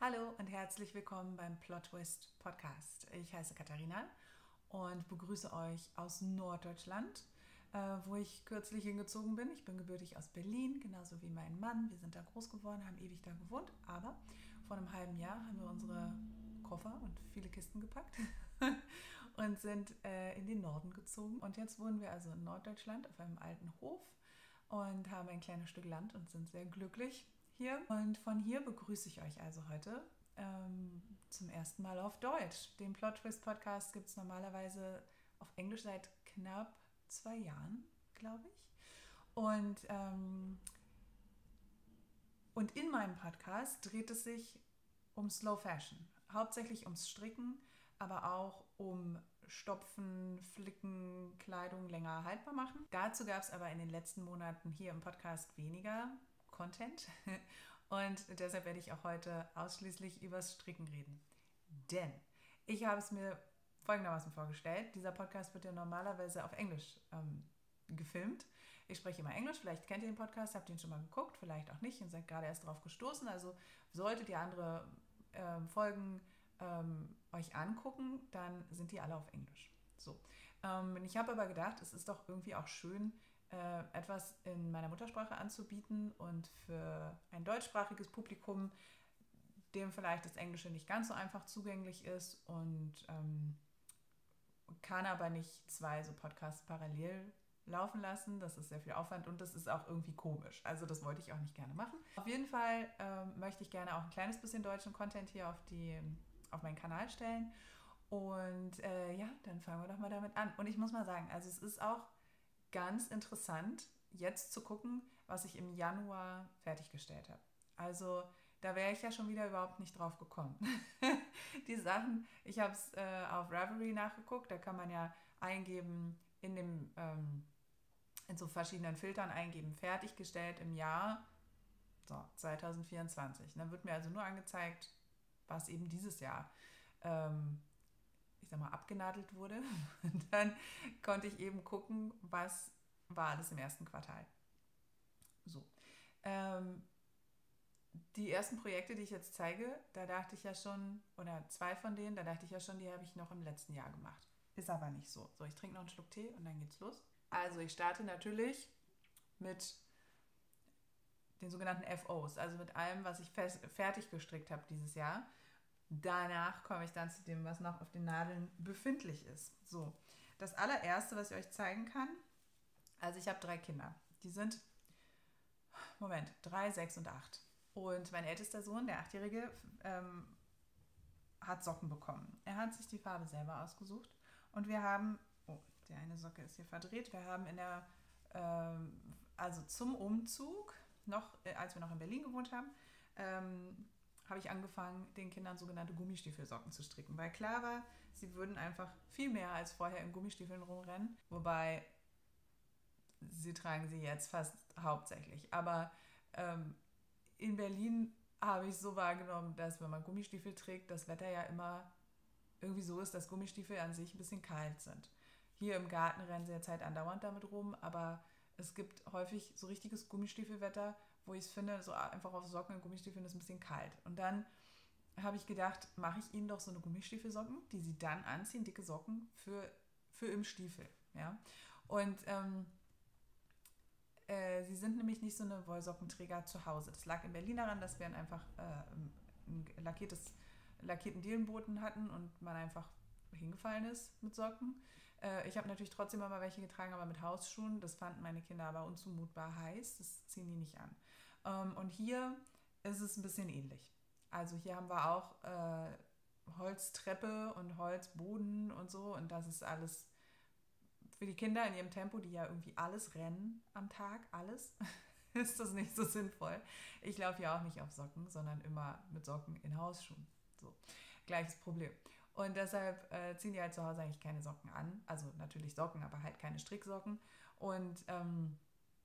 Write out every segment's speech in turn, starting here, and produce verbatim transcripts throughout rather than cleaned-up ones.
Hallo und herzlich willkommen beim Plot Twist Podcast. Ich heiße Katharina und begrüße euch aus Norddeutschland, äh, wo ich kürzlich hingezogen bin. Ich bin gebürtig aus Berlin, genauso wie mein Mann. Wir sind da groß geworden, haben ewig da gewohnt, aber vor einem halben Jahr haben wir unsere Koffer und viele Kisten gepackt und sind äh, in den Norden gezogen. Und jetzt wohnen wir also in Norddeutschland auf einem alten Hof und haben ein kleines Stück Land und sind sehr glücklich hier. Und von hier begrüße ich euch also heute ähm, zum ersten Mal auf Deutsch. Den Plot Twist Podcast gibt es normalerweise auf Englisch seit knapp zwei Jahren, glaube ich. Und, ähm, und in meinem Podcast dreht es sich um Slow Fashion. Hauptsächlich ums Stricken, aber auch um Stopfen, Flicken, Kleidung länger haltbar machen. Dazu gab es aber in den letzten Monaten hier im Podcast weniger Content und deshalb werde ich auch heute ausschließlich übers Stricken reden. Denn ich habe es mir folgendermaßen vorgestellt. Dieser Podcast wird ja normalerweise auf Englisch ähm, gefilmt. Ich spreche immer Englisch, vielleicht kennt ihr den Podcast, habt ihr ihn schon mal geguckt, vielleicht auch nicht und seid gerade erst drauf gestoßen. Also solltet ihr andere ähm, Folgen ähm, euch angucken, dann sind die alle auf Englisch. So. Ähm, ich habe aber gedacht, es ist doch irgendwie auch schön, etwas in meiner Muttersprache anzubieten und für ein deutschsprachiges Publikum, dem vielleicht das Englische nicht ganz so einfach zugänglich ist und ähm, kann aber nicht zwei so Podcasts parallel laufen lassen. Das ist sehr viel Aufwand und das ist auch irgendwie komisch. Also das wollte ich auch nicht gerne machen. Auf jeden Fall ähm, möchte ich gerne auch ein kleines bisschen deutschen Content hier auf, die, auf meinen Kanal stellen. Und äh, ja, dann fangen wir doch mal damit an. Und ich muss mal sagen, also es ist auch ganz interessant, jetzt zu gucken, was ich im Januar fertiggestellt habe. Also da wäre ich ja schon wieder überhaupt nicht drauf gekommen. Die Sachen, ich habe es äh, auf Ravelry nachgeguckt, da kann man ja eingeben, in dem ähm, in so verschiedenen Filtern eingeben, fertiggestellt im Jahr so, zwanzig vierundzwanzig. Und dann wird mir also nur angezeigt, was eben dieses Jahr ähm, ich sag mal, abgenadelt wurde. Und dann konnte ich eben gucken, was war alles im ersten Quartal. So. Ähm, die ersten Projekte, die ich jetzt zeige, da dachte ich ja schon, oder zwei von denen, da dachte ich ja schon, die habe ich noch im letzten Jahr gemacht. Ist aber nicht so. So, ich trinke noch einen Schluck Tee und dann geht's los. Also ich starte natürlich mit den sogenannten F Os, also mit allem, was ich fest, fertig gestrickt habe dieses Jahr. Danach komme ich dann zu dem, was noch auf den Nadeln befindlich ist. So, das allererste, was ich euch zeigen kann, also ich habe drei Kinder. Die sind, Moment, drei, sechs und acht. Und mein ältester Sohn, der Achtjährige, ähm, hat Socken bekommen. Er hat sich die Farbe selber ausgesucht. Und wir haben, oh, die eine Socke ist hier verdreht, wir haben in der, ähm, also zum Umzug, noch, äh, als wir noch in Berlin gewohnt haben, ähm, habe ich angefangen, den Kindern sogenannte Gummistiefelsocken zu stricken, weil klar war, sie würden einfach viel mehr als vorher in Gummistiefeln rumrennen, wobei sie tragen sie jetzt fast hauptsächlich. Aber ähm, in Berlin habe ich so wahrgenommen, dass wenn man Gummistiefel trägt, das Wetter ja immer irgendwie so ist, dass Gummistiefel an sich ein bisschen kalt sind. Hier im Garten rennen sie jetzt halt andauernd damit rum, aber es gibt häufig so richtiges Gummistiefelwetter, wo ich es finde, so einfach auf Socken und Gummistiefeln ist ein bisschen kalt. Und dann habe ich gedacht, mache ich ihnen doch so eine Gummistiefelsocken, die sie dann anziehen, dicke Socken für, für im Stiefel. Ja? Und ähm, äh, sie sind nämlich nicht so eine Wollsockenträger zu Hause. Das lag in Berlin daran, dass wir einfach äh, ein lackiertes, lackierten Dielenboden hatten und man einfach hingefallen ist mit Socken. Äh, ich habe natürlich trotzdem immer welche getragen, aber mit Hausschuhen. Das fanden meine Kinder aber unzumutbar heiß. Das ziehen die nicht an. Ähm, und hier ist es ein bisschen ähnlich. Also hier haben wir auch äh, Holztreppe und Holzboden und so. Und das ist alles für die Kinder in ihrem Tempo, die ja irgendwie alles rennen am Tag, alles, ist das nicht so sinnvoll. Ich laufe ja auch nicht auf Socken, sondern immer mit Socken in Hausschuhen. So, gleiches Problem. Und deshalb äh, ziehen die halt zu Hause eigentlich keine Socken an. Also natürlich Socken, aber halt keine Stricksocken. Und ähm,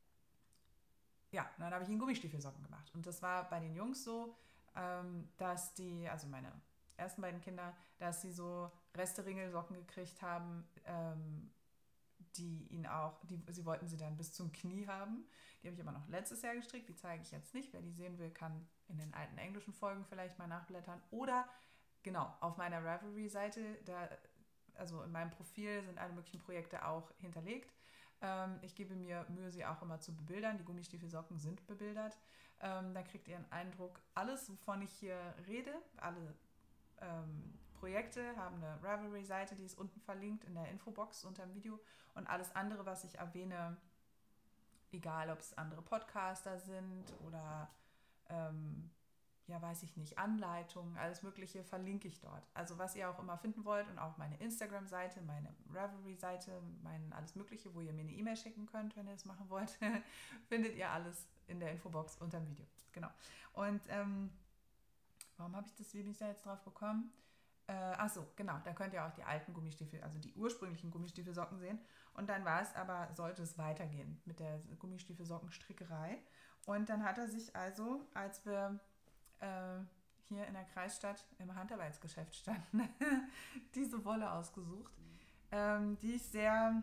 ja, dann habe ich ihnen Gummistiefelsocken gemacht. Und das war bei den Jungs so, ähm, dass die, also meine ersten beiden Kinder, dass sie so Reste-Ringelsocken gekriegt haben, ähm, die ihn auch, die, sie wollten sie dann bis zum Knie haben. Die habe ich aber noch letztes Jahr gestrickt, die zeige ich jetzt nicht. Wer die sehen will, kann in den alten englischen Folgen vielleicht mal nachblättern. Oder genau, auf meiner Ravelry-Seite, da, also in meinem Profil sind alle möglichen Projekte auch hinterlegt. Ähm, ich gebe mir Mühe, sie auch immer zu bebildern. Die Gummistiefelsocken sind bebildert. Ähm, da kriegt ihr einen Eindruck. Alles, wovon ich hier rede, alle ähm, Projekte haben eine Ravelry-Seite, die ist unten verlinkt in der Infobox unter dem Video. Und alles andere, was ich erwähne, egal ob es andere Podcaster sind oder ähm, ja, weiß ich nicht, Anleitungen, alles Mögliche verlinke ich dort. Also was ihr auch immer finden wollt und auch meine Instagram-Seite, meine Ravelry-Seite, mein alles Mögliche, wo ihr mir eine E-Mail schicken könnt, wenn ihr das machen wollt, findet ihr alles in der Infobox unter dem Video. Genau. Und ähm, warum habe ich das, wie bin ich da jetzt drauf gekommen? Äh, achso, genau, da könnt ihr auch die alten Gummistiefel, also die ursprünglichen Gummistiefelsocken sehen. Und dann war es aber, sollte es weitergehen mit der Gummistiefelsocken-Strickerei. Und dann hat er sich also, als wir äh, hier in der Kreisstadt im Handarbeitsgeschäft standen, diese Wolle ausgesucht, ähm, die ich sehr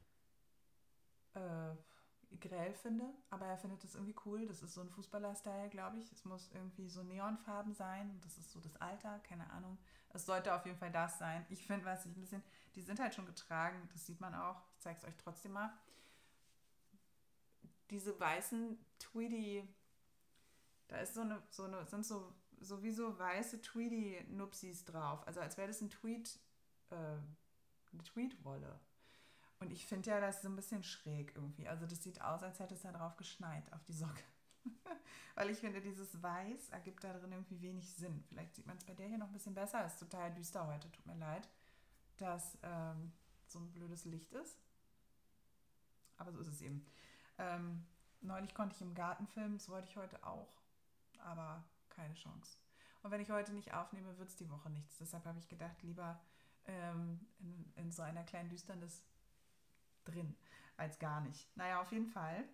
äh, grell finde, aber er findet das irgendwie cool. Das ist so ein Fußballer-Style, glaube ich. Es muss irgendwie so Neonfarben sein. Das ist so das Alter, keine Ahnung. Es sollte auf jeden Fall das sein. Ich finde, was ich ein bisschen, die sind halt schon getragen, das sieht man auch. Ich zeige es euch trotzdem mal. Diese weißen Tweedy, da ist so eine, so eine, sind so sowieso weiße Tweedy-Nupsis drauf. Also als wäre das ein Tweed, äh, eine Tweedwolle. Und ich finde ja, das ist so ein bisschen schräg irgendwie. Also das sieht aus, als hätte es da drauf geschneit, auf die Socke. Weil ich finde, dieses Weiß ergibt da drin irgendwie wenig Sinn. Vielleicht sieht man es bei der hier noch ein bisschen besser. Ist total düster heute, tut mir leid, dass ähm, so ein blödes Licht ist. Aber so ist es eben. Ähm, neulich konnte ich im Garten filmen, das wollte ich heute auch. Aber keine Chance. Und wenn ich heute nicht aufnehme, wird es die Woche nichts. Deshalb habe ich gedacht, lieber ähm, in, in so einer kleinen Düsternis drin, als gar nicht. Naja, auf jeden Fall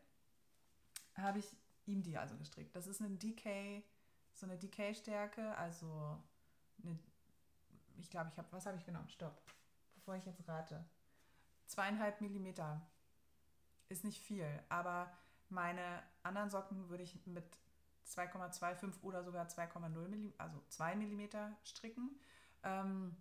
habe ich ihm die also gestrickt. Das ist eine D K, so eine D K-Stärke, also eine, ich glaube, ich habe, was habe ich genommen? Stopp, bevor ich jetzt rate. Zweieinhalb Millimeter ist nicht viel, aber meine anderen Socken würde ich mit zwei Komma fünfundzwanzig oder sogar zwei Komma null Millimeter, also zwei Millimeter stricken. Ähm,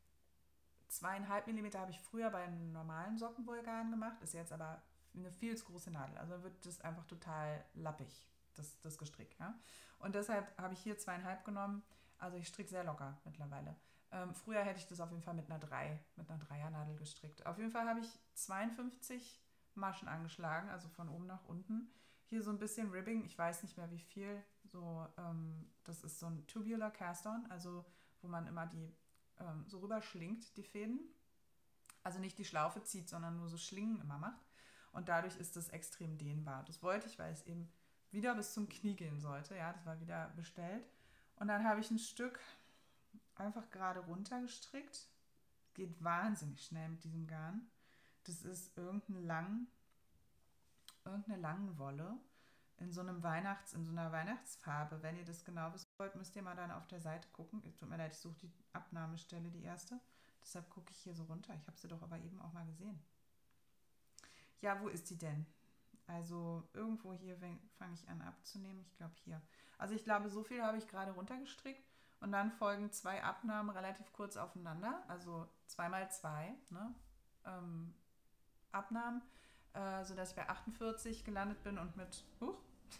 Zweieinhalb Millimeter habe ich früher bei einem normalen Sockenwollgarn gemacht, ist jetzt aber eine viel zu große Nadel. Also wird das einfach total lappig, das, das Gestrick. Ja? Und deshalb habe ich hier zweieinhalb genommen. Also ich stricke sehr locker mittlerweile. Ähm, früher hätte ich das auf jeden Fall mit einer drei, mit einer Dreiernadel gestrickt. Auf jeden Fall habe ich zweiundfünfzig Maschen angeschlagen, also von oben nach unten. Hier so ein bisschen Ribbing, ich weiß nicht mehr wie viel. So, ähm, das ist so ein Tubular Cast-On, also wo man immer die ähm, so rüberschlingt, die Fäden. Also nicht die Schlaufe zieht, sondern nur so Schlingen immer macht. Und dadurch ist das extrem dehnbar. Das wollte ich, weil es eben wieder bis zum Knie gehen sollte. Ja, das war wieder bestellt. Und dann habe ich ein Stück einfach gerade runter gestrickt. Geht wahnsinnig schnell mit diesem Garn. Das ist irgendein lang, irgendeine Langenwolle in so einem Weihnachts, in so einer Weihnachtsfarbe. Wenn ihr das genau wissen wollt, müsst ihr mal dann auf der Seite gucken. Tut mir leid, ich suche die Abnahmestelle, die erste. Deshalb gucke ich hier so runter. Ich habe sie doch aber eben auch mal gesehen. Ja, wo ist die denn? Also irgendwo hier fange ich an abzunehmen. Ich glaube hier. Also ich glaube, so viel habe ich gerade runtergestrickt. Und dann folgen zwei Abnahmen relativ kurz aufeinander. Also zwei mal zwei, ne? ähm, Abnahmen, äh, sodass ich bei achtundvierzig gelandet bin und mit, uh,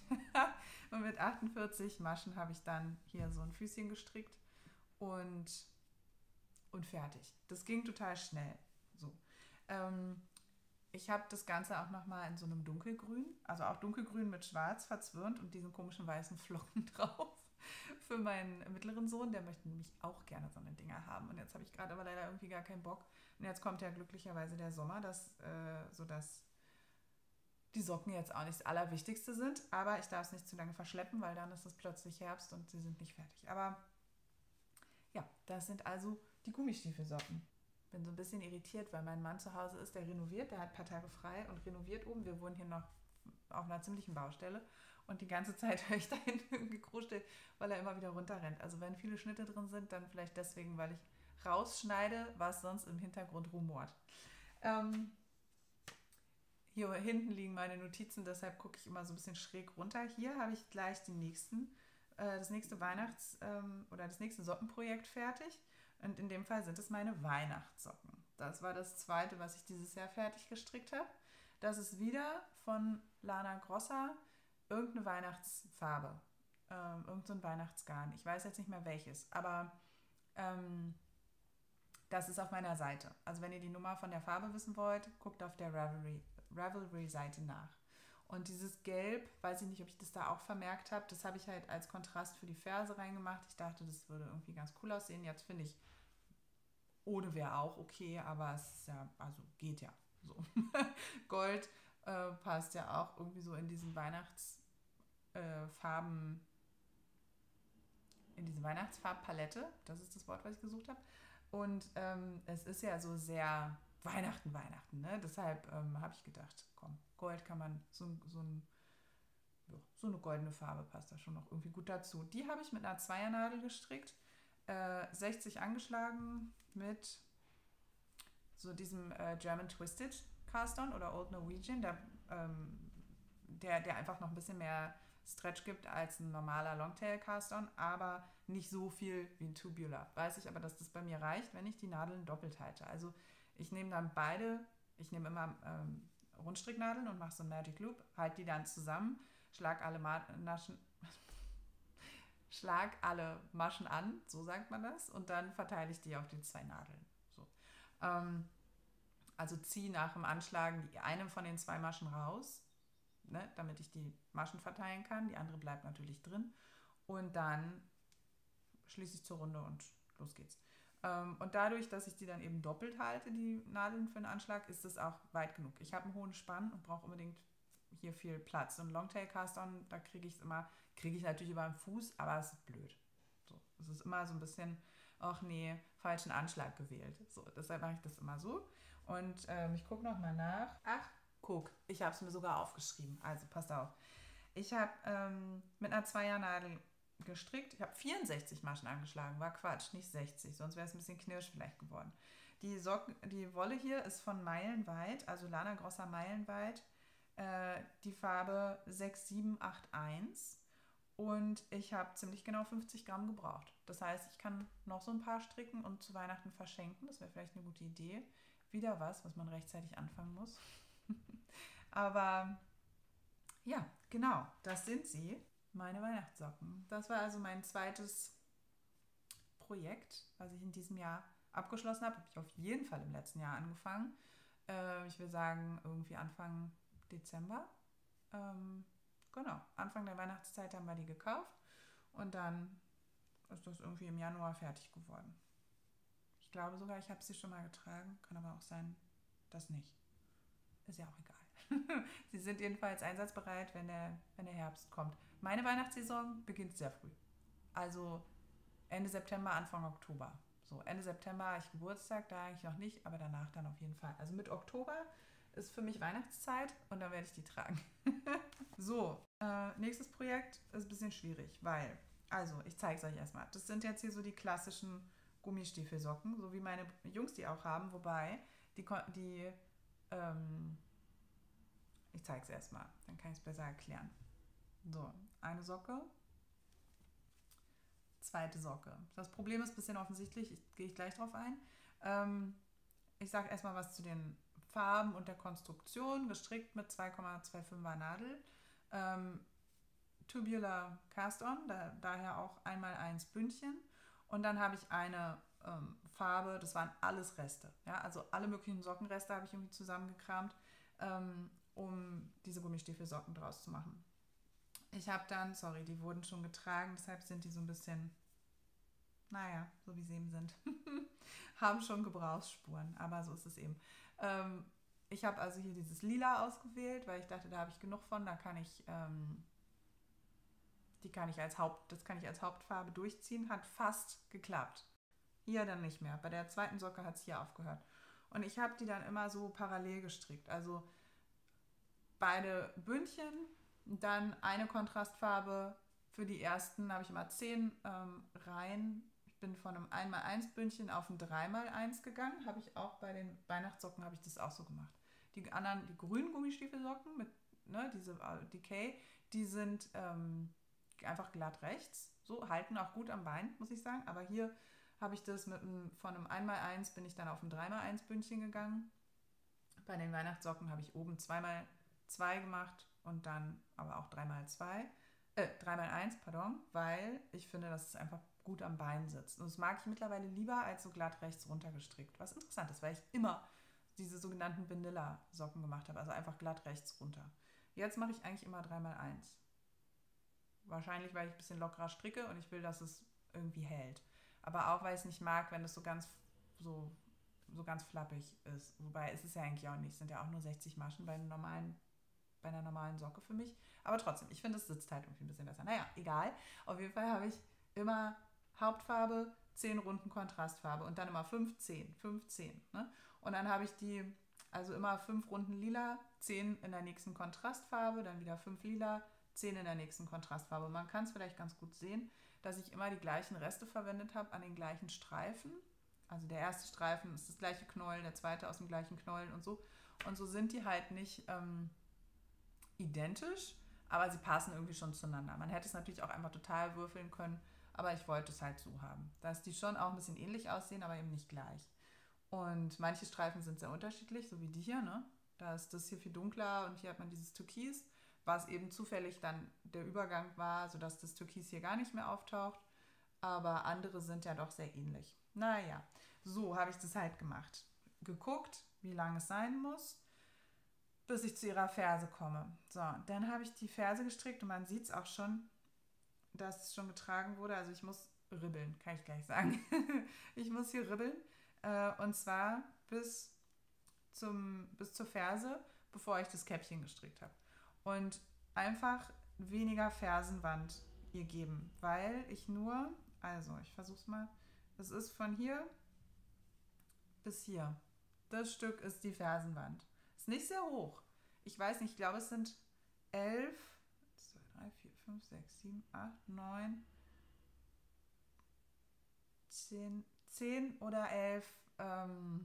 und mit achtundvierzig Maschen habe ich dann hier so ein Füßchen gestrickt und, und fertig. Das ging total schnell. So. Ähm, ich habe das Ganze auch nochmal in so einem dunkelgrün, also auch dunkelgrün mit schwarz verzwirnt und diesen komischen weißen Flocken drauf für meinen mittleren Sohn. Der möchte nämlich auch gerne so eine Dinger haben. Und jetzt habe ich gerade aber leider irgendwie gar keinen Bock. Und jetzt kommt ja glücklicherweise der Sommer, dass, äh, sodass die Socken jetzt auch nicht das Allerwichtigste sind. Aber ich darf es nicht zu lange verschleppen, weil dann ist es plötzlich Herbst und sie sind nicht fertig. Aber ja, das sind also die Gummistiefelsocken. Bin so ein bisschen irritiert, weil mein Mann zu Hause ist, der renoviert, der hat ein paar Tage frei und renoviert oben. Wir wohnen hier noch auf einer ziemlichen Baustelle und die ganze Zeit höre ich da hinten gekruschelt, weil er immer wieder runterrennt. Also wenn viele Schnitte drin sind, dann vielleicht deswegen, weil ich rausschneide, was sonst im Hintergrund rumort. Ähm, hier hinten liegen meine Notizen, deshalb gucke ich immer so ein bisschen schräg runter. Hier habe ich gleich den nächsten äh, das nächste Weihnachts- ähm, oder das nächste Sockenprojekt fertig. Und in dem Fall sind es meine Weihnachtssocken. Das war das zweite, was ich dieses Jahr fertig gestrickt habe. Das ist wieder von Lana Grossa irgendeine Weihnachtsfarbe. Ähm, irgend so ein Weihnachtsgarn. Ich weiß jetzt nicht mehr welches, aber ähm, das ist auf meiner Seite. Also wenn ihr die Nummer von der Farbe wissen wollt, guckt auf der Ravelry, Ravelry-Seite nach. Und dieses Gelb, weiß ich nicht, ob ich das da auch vermerkt habe, das habe ich halt als Kontrast für die Ferse reingemacht. Ich dachte, das würde irgendwie ganz cool aussehen. Jetzt finde ich, ohne wäre auch okay, aber es ist ja, also geht ja. So. Gold äh, passt ja auch irgendwie so in diesen Weihnachtsfarben, äh, in diese Weihnachtsfarbpalette. Das ist das Wort, was ich gesucht habe. Und ähm, es ist ja so sehr Weihnachten, Weihnachten. Ne? Deshalb ähm, habe ich gedacht, komm, Gold kann man, so, so, ein, ja, so eine goldene Farbe passt da schon noch irgendwie gut dazu. Die habe ich mit einer Zweiernadel gestrickt, äh, sechzig angeschlagen mit so diesem äh, German Twisted Cast-On oder Old Norwegian, der, ähm, der, der einfach noch ein bisschen mehr Stretch gibt als ein normaler Longtail Cast-On, aber nicht so viel wie ein Tubular. Weiß ich aber, dass das bei mir reicht, wenn ich die Nadeln doppelt halte. Also ich nehme dann beide, ich nehme immer ähm, Rundstricknadeln und mache so einen Magic Loop, halte die dann zusammen, schlag alle, Ma- Naschen, schlag alle Maschen an, so sagt man das, und dann verteile ich die auf die zwei Nadeln. So. Ähm, also ziehe nach dem Anschlagen die eine von den zwei Maschen raus, ne, damit ich die Maschen verteilen kann. Die andere bleibt natürlich drin. Und dann schließe ich zur Runde und los geht's. Ähm, und dadurch, dass ich die dann eben doppelt halte, die Nadeln für den Anschlag, ist es auch weit genug. Ich habe einen hohen Spann und brauche unbedingt hier viel Platz. Und Longtail Cast-On, da kriege ich es immer, kriege ich natürlich über den Fuß, aber es ist blöd. So, es ist immer so ein bisschen, ach nee, falschen Anschlag gewählt. So, deshalb mache ich das immer so. Und ähm, ich gucke nochmal nach. Ach, guck, ich habe es mir sogar aufgeschrieben. Also passt auf. Ich habe ähm, mit einer Zweiernadel gestrickt. Ich habe vierundsechzig Maschen angeschlagen. War Quatsch, nicht sechzig. Sonst wäre es ein bisschen knirsch vielleicht geworden. Die, Socken, die Wolle hier ist von Meilenweit, also Lana Grossa Meilenweit. Äh, die Farbe sechs sieben acht eins. Und ich habe ziemlich genau fünfzig Gramm gebraucht. Das heißt, ich kann noch so ein paar stricken und zu Weihnachten verschenken. Das wäre vielleicht eine gute Idee. Wieder was, was man rechtzeitig anfangen muss. Aber ja, genau, das sind sie, meine Weihnachtssocken. Das war also mein zweites Projekt, was ich in diesem Jahr abgeschlossen habe. Habe ich auf jeden Fall im letzten Jahr angefangen. Äh, ich will sagen, irgendwie Anfang Dezember. Ähm, genau, Anfang der Weihnachtszeit haben wir die gekauft und dann ist das irgendwie im Januar fertig geworden. Ich glaube sogar, ich habe sie schon mal getragen. Kann aber auch sein, dass nicht. Ist ja auch egal. Sie sind jedenfalls einsatzbereit, wenn der, wenn der Herbst kommt. Meine Weihnachtssaison beginnt sehr früh. Also Ende September, Anfang Oktober. So, Ende September habe ich Geburtstag, da eigentlich noch nicht, aber danach dann auf jeden Fall. Also mit Oktober ist für mich Weihnachtszeit und dann werde ich die tragen. So, äh, nächstes Projekt ist ein bisschen schwierig, weil, also ich zeige es euch erstmal. Das sind jetzt hier so die klassischen Gummistiefelsocken, so wie meine Jungs die auch haben, wobei die, die ähm, ich zeige es erstmal, dann kann ich es besser erklären. So, eine Socke, zweite Socke. Das Problem ist ein bisschen offensichtlich, ich, gehe ich gleich drauf ein. Ähm, ich sage erstmal was zu den Farben und der Konstruktion, gestrickt mit zwei Komma fünfundzwanziger Nadel. Ähm, Tubular Cast-On, da, daher auch einmal eins Bündchen. Und dann habe ich eine ähm, Farbe, das waren alles Reste. Ja? Also alle möglichen Sockenreste habe ich irgendwie zusammengekramt, ähm, um diese Gummistiefelsocken draus zu machen. Ich habe dann, sorry, die wurden schon getragen, deshalb sind die so ein bisschen, naja, so wie sie eben sind. Haben schon Gebrauchsspuren, aber so ist es eben. Ähm, ich habe also hier dieses Lila ausgewählt, weil ich dachte, da habe ich genug von, da kann ich, ähm, die kann ich als Haupt, das kann ich als Hauptfarbe durchziehen, hat fast geklappt. Hier dann nicht mehr. Bei der zweiten Socke hat es hier aufgehört. Und ich habe die dann immer so parallel gestrickt. Also beide Bündchen, dann eine Kontrastfarbe für die ersten, habe ich immer zehn ähm, Reihen. Ich bin von einem eins mal eins Bündchen auf ein drei mal eins gegangen. Habe ich auch bei den Weihnachtssocken, habe ich das auch so gemacht. Die anderen, die grünen Gummistiefelsocken mit, ne, diese äh, Decay, die sind ähm, einfach glatt rechts. So, halten auch gut am Bein, muss ich sagen. Aber hier habe ich das mit einem, von einem eins mal eins bin ich dann auf ein drei mal eins Bündchen gegangen. Bei den Weihnachtssocken habe ich oben zwei mal zwei gemacht und dann aber auch drei mal zwei. Äh, drei mal eins, pardon, weil ich finde, dass es einfach gut am Bein sitzt. Und das mag ich mittlerweile lieber als so glatt rechts runtergestrickt. Was interessant ist, weil ich immer diese sogenannten Vanilla-Socken gemacht habe, also einfach glatt rechts runter. Jetzt mache ich eigentlich immer drei mal eins. Wahrscheinlich, weil ich ein bisschen lockerer stricke und ich will, dass es irgendwie hält. Aber auch, weil ich es nicht mag, wenn es so ganz, so, so ganz flappig ist. Wobei, ist es ja eigentlich auch nicht. Es sind ja auch nur sechzig Maschen bei, einem normalen, bei einer normalen Socke für mich. Aber trotzdem, ich finde, es sitzt halt irgendwie ein bisschen besser. Naja, egal. Auf jeden Fall habe ich immer Hauptfarbe, zehn Runden Kontrastfarbe und dann immer fünf, zehn, fünf, zehn. Ne? Und dann habe ich die, also immer fünf Runden lila, zehn in der nächsten Kontrastfarbe, dann wieder fünf lila, zehn in der nächsten Kontrastfarbe. Man kann es vielleicht ganz gut sehen, dass ich immer die gleichen Reste verwendet habe an den gleichen Streifen. Also der erste Streifen ist das gleiche Knäuel, der zweite aus dem gleichen Knäuel und so. Und so sind die halt nicht ähm, identisch, aber sie passen irgendwie schon zueinander. Man hätte es natürlich auch einfach total würfeln können, aber ich wollte es halt so haben. Dass die schon auch ein bisschen ähnlich aussehen, aber eben nicht gleich. Und manche Streifen sind sehr unterschiedlich, so wie die hier, ne? Da ist das hier viel dunkler und hier hat man dieses Türkis, was eben zufällig dann der Übergang war, sodass das Türkis hier gar nicht mehr auftaucht. Aber andere sind ja doch sehr ähnlich. Naja, so habe ich das halt gemacht. Geguckt, wie lang es sein muss, bis ich zu ihrer Ferse komme. So, dann habe ich die Ferse gestrickt und man sieht es auch schon, dass es schon getragen wurde. Also ich muss ribbeln, kann ich gleich sagen. Ich muss hier ribbeln. Äh, und zwar bis, zum, bis zur Ferse, bevor ich das Käppchen gestrickt habe. Und einfach weniger Fersenwand ihr geben, weil ich nur, also ich versuche es mal, das ist von hier bis hier. Das Stück ist die Fersenwand. Ist nicht sehr hoch. Ich weiß nicht, ich glaube es sind elf, zwei, drei, vier, fünf, sechs, sieben, acht, neun, zehn, zehn oder elf ähm,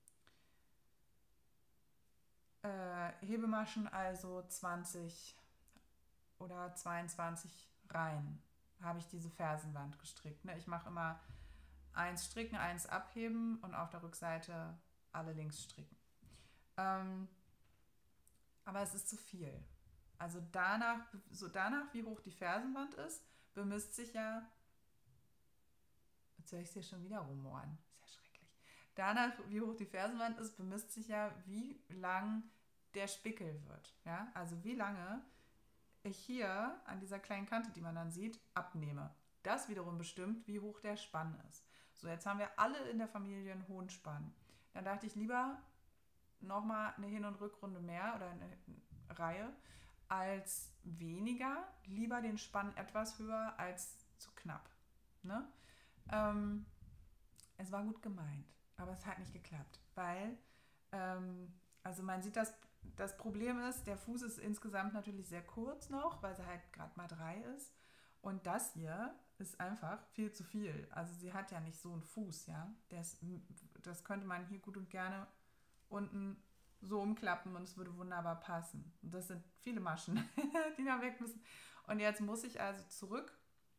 äh, Hebemaschen, also zwanzig oder zweiundzwanzig Reihen habe ich diese Fersenwand gestrickt. Ne? Ich mache immer eins stricken, eins abheben und auf der Rückseite alle links stricken. Ähm, aber es ist zu viel. Also danach, so danach, wie hoch die Fersenwand ist, bemisst sich ja, jetzt höre ich es hier schon wieder rumoren, ist ja schrecklich. Danach, wie hoch die Fersenwand ist, bemisst sich ja, wie lang der Spickel wird. Ja? Also wie lange ich hier an dieser kleinen Kante, die man dann sieht, abnehme. Das wiederum bestimmt, wie hoch der Spann ist. So, jetzt haben wir alle in der Familie einen hohen Spann. Dann dachte ich lieber nochmal eine Hin- und Rückrunde mehr oder eine Reihe als weniger. Lieber den Spann etwas höher als zu knapp. Ne? Ähm, es war gut gemeint, aber es hat nicht geklappt, weil, ähm, also man sieht, dass das Problem ist, der Fuß ist insgesamt natürlich sehr kurz noch, weil sie halt gerade mal drei ist. Und das hier ist einfach viel zu viel. Also sie hat ja nicht so einen Fuß, ja. Das, das könnte man hier gut und gerne unten so umklappen und es würde wunderbar passen. Und das sind viele Maschen, die da weg müssen. Und jetzt muss ich also zurück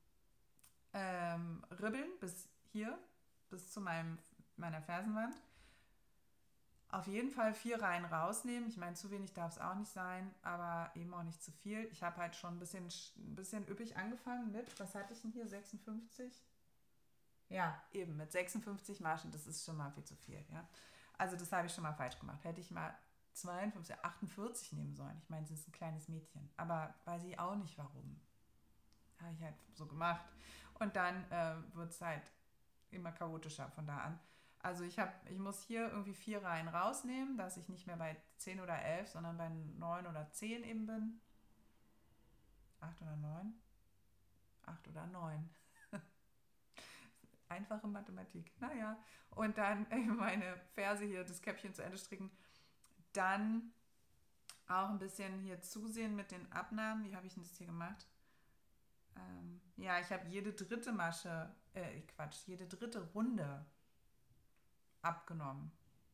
ähm, ribbeln bis hier, bis zu meinem, meiner Fersenwand. Auf jeden Fall vier Reihen rausnehmen. Ich meine, zu wenig darf es auch nicht sein, aber eben auch nicht zu viel. Ich habe halt schon ein bisschen, ein bisschen üppig angefangen mit, was hatte ich denn hier, sechsundfünfzig? Ja, eben mit sechsundfünfzig Maschen, das ist schon mal viel zu viel. Ja? Also das habe ich schon mal falsch gemacht. Hätte ich mal zweiundfünfzig, achtundvierzig nehmen sollen. Ich meine, sie ist ein kleines Mädchen, aber weiß ich auch nicht warum. Habe ich halt so gemacht. Und dann äh, wird es halt immer chaotischer von da an. Also ich, hab, ich muss hier irgendwie vier Reihen rausnehmen, dass ich nicht mehr bei zehn oder elf, sondern bei neun oder zehn eben bin. acht oder neun? acht oder neun. Einfache Mathematik. Naja, und dann meine Ferse hier, das Käppchen zu Ende stricken. Dann auch ein bisschen hier zusehen mit den Abnahmen. Wie habe ich denn das hier gemacht? Ähm, ja, ich habe jede dritte Masche, äh, Quatsch, jede dritte Runde abgenommen.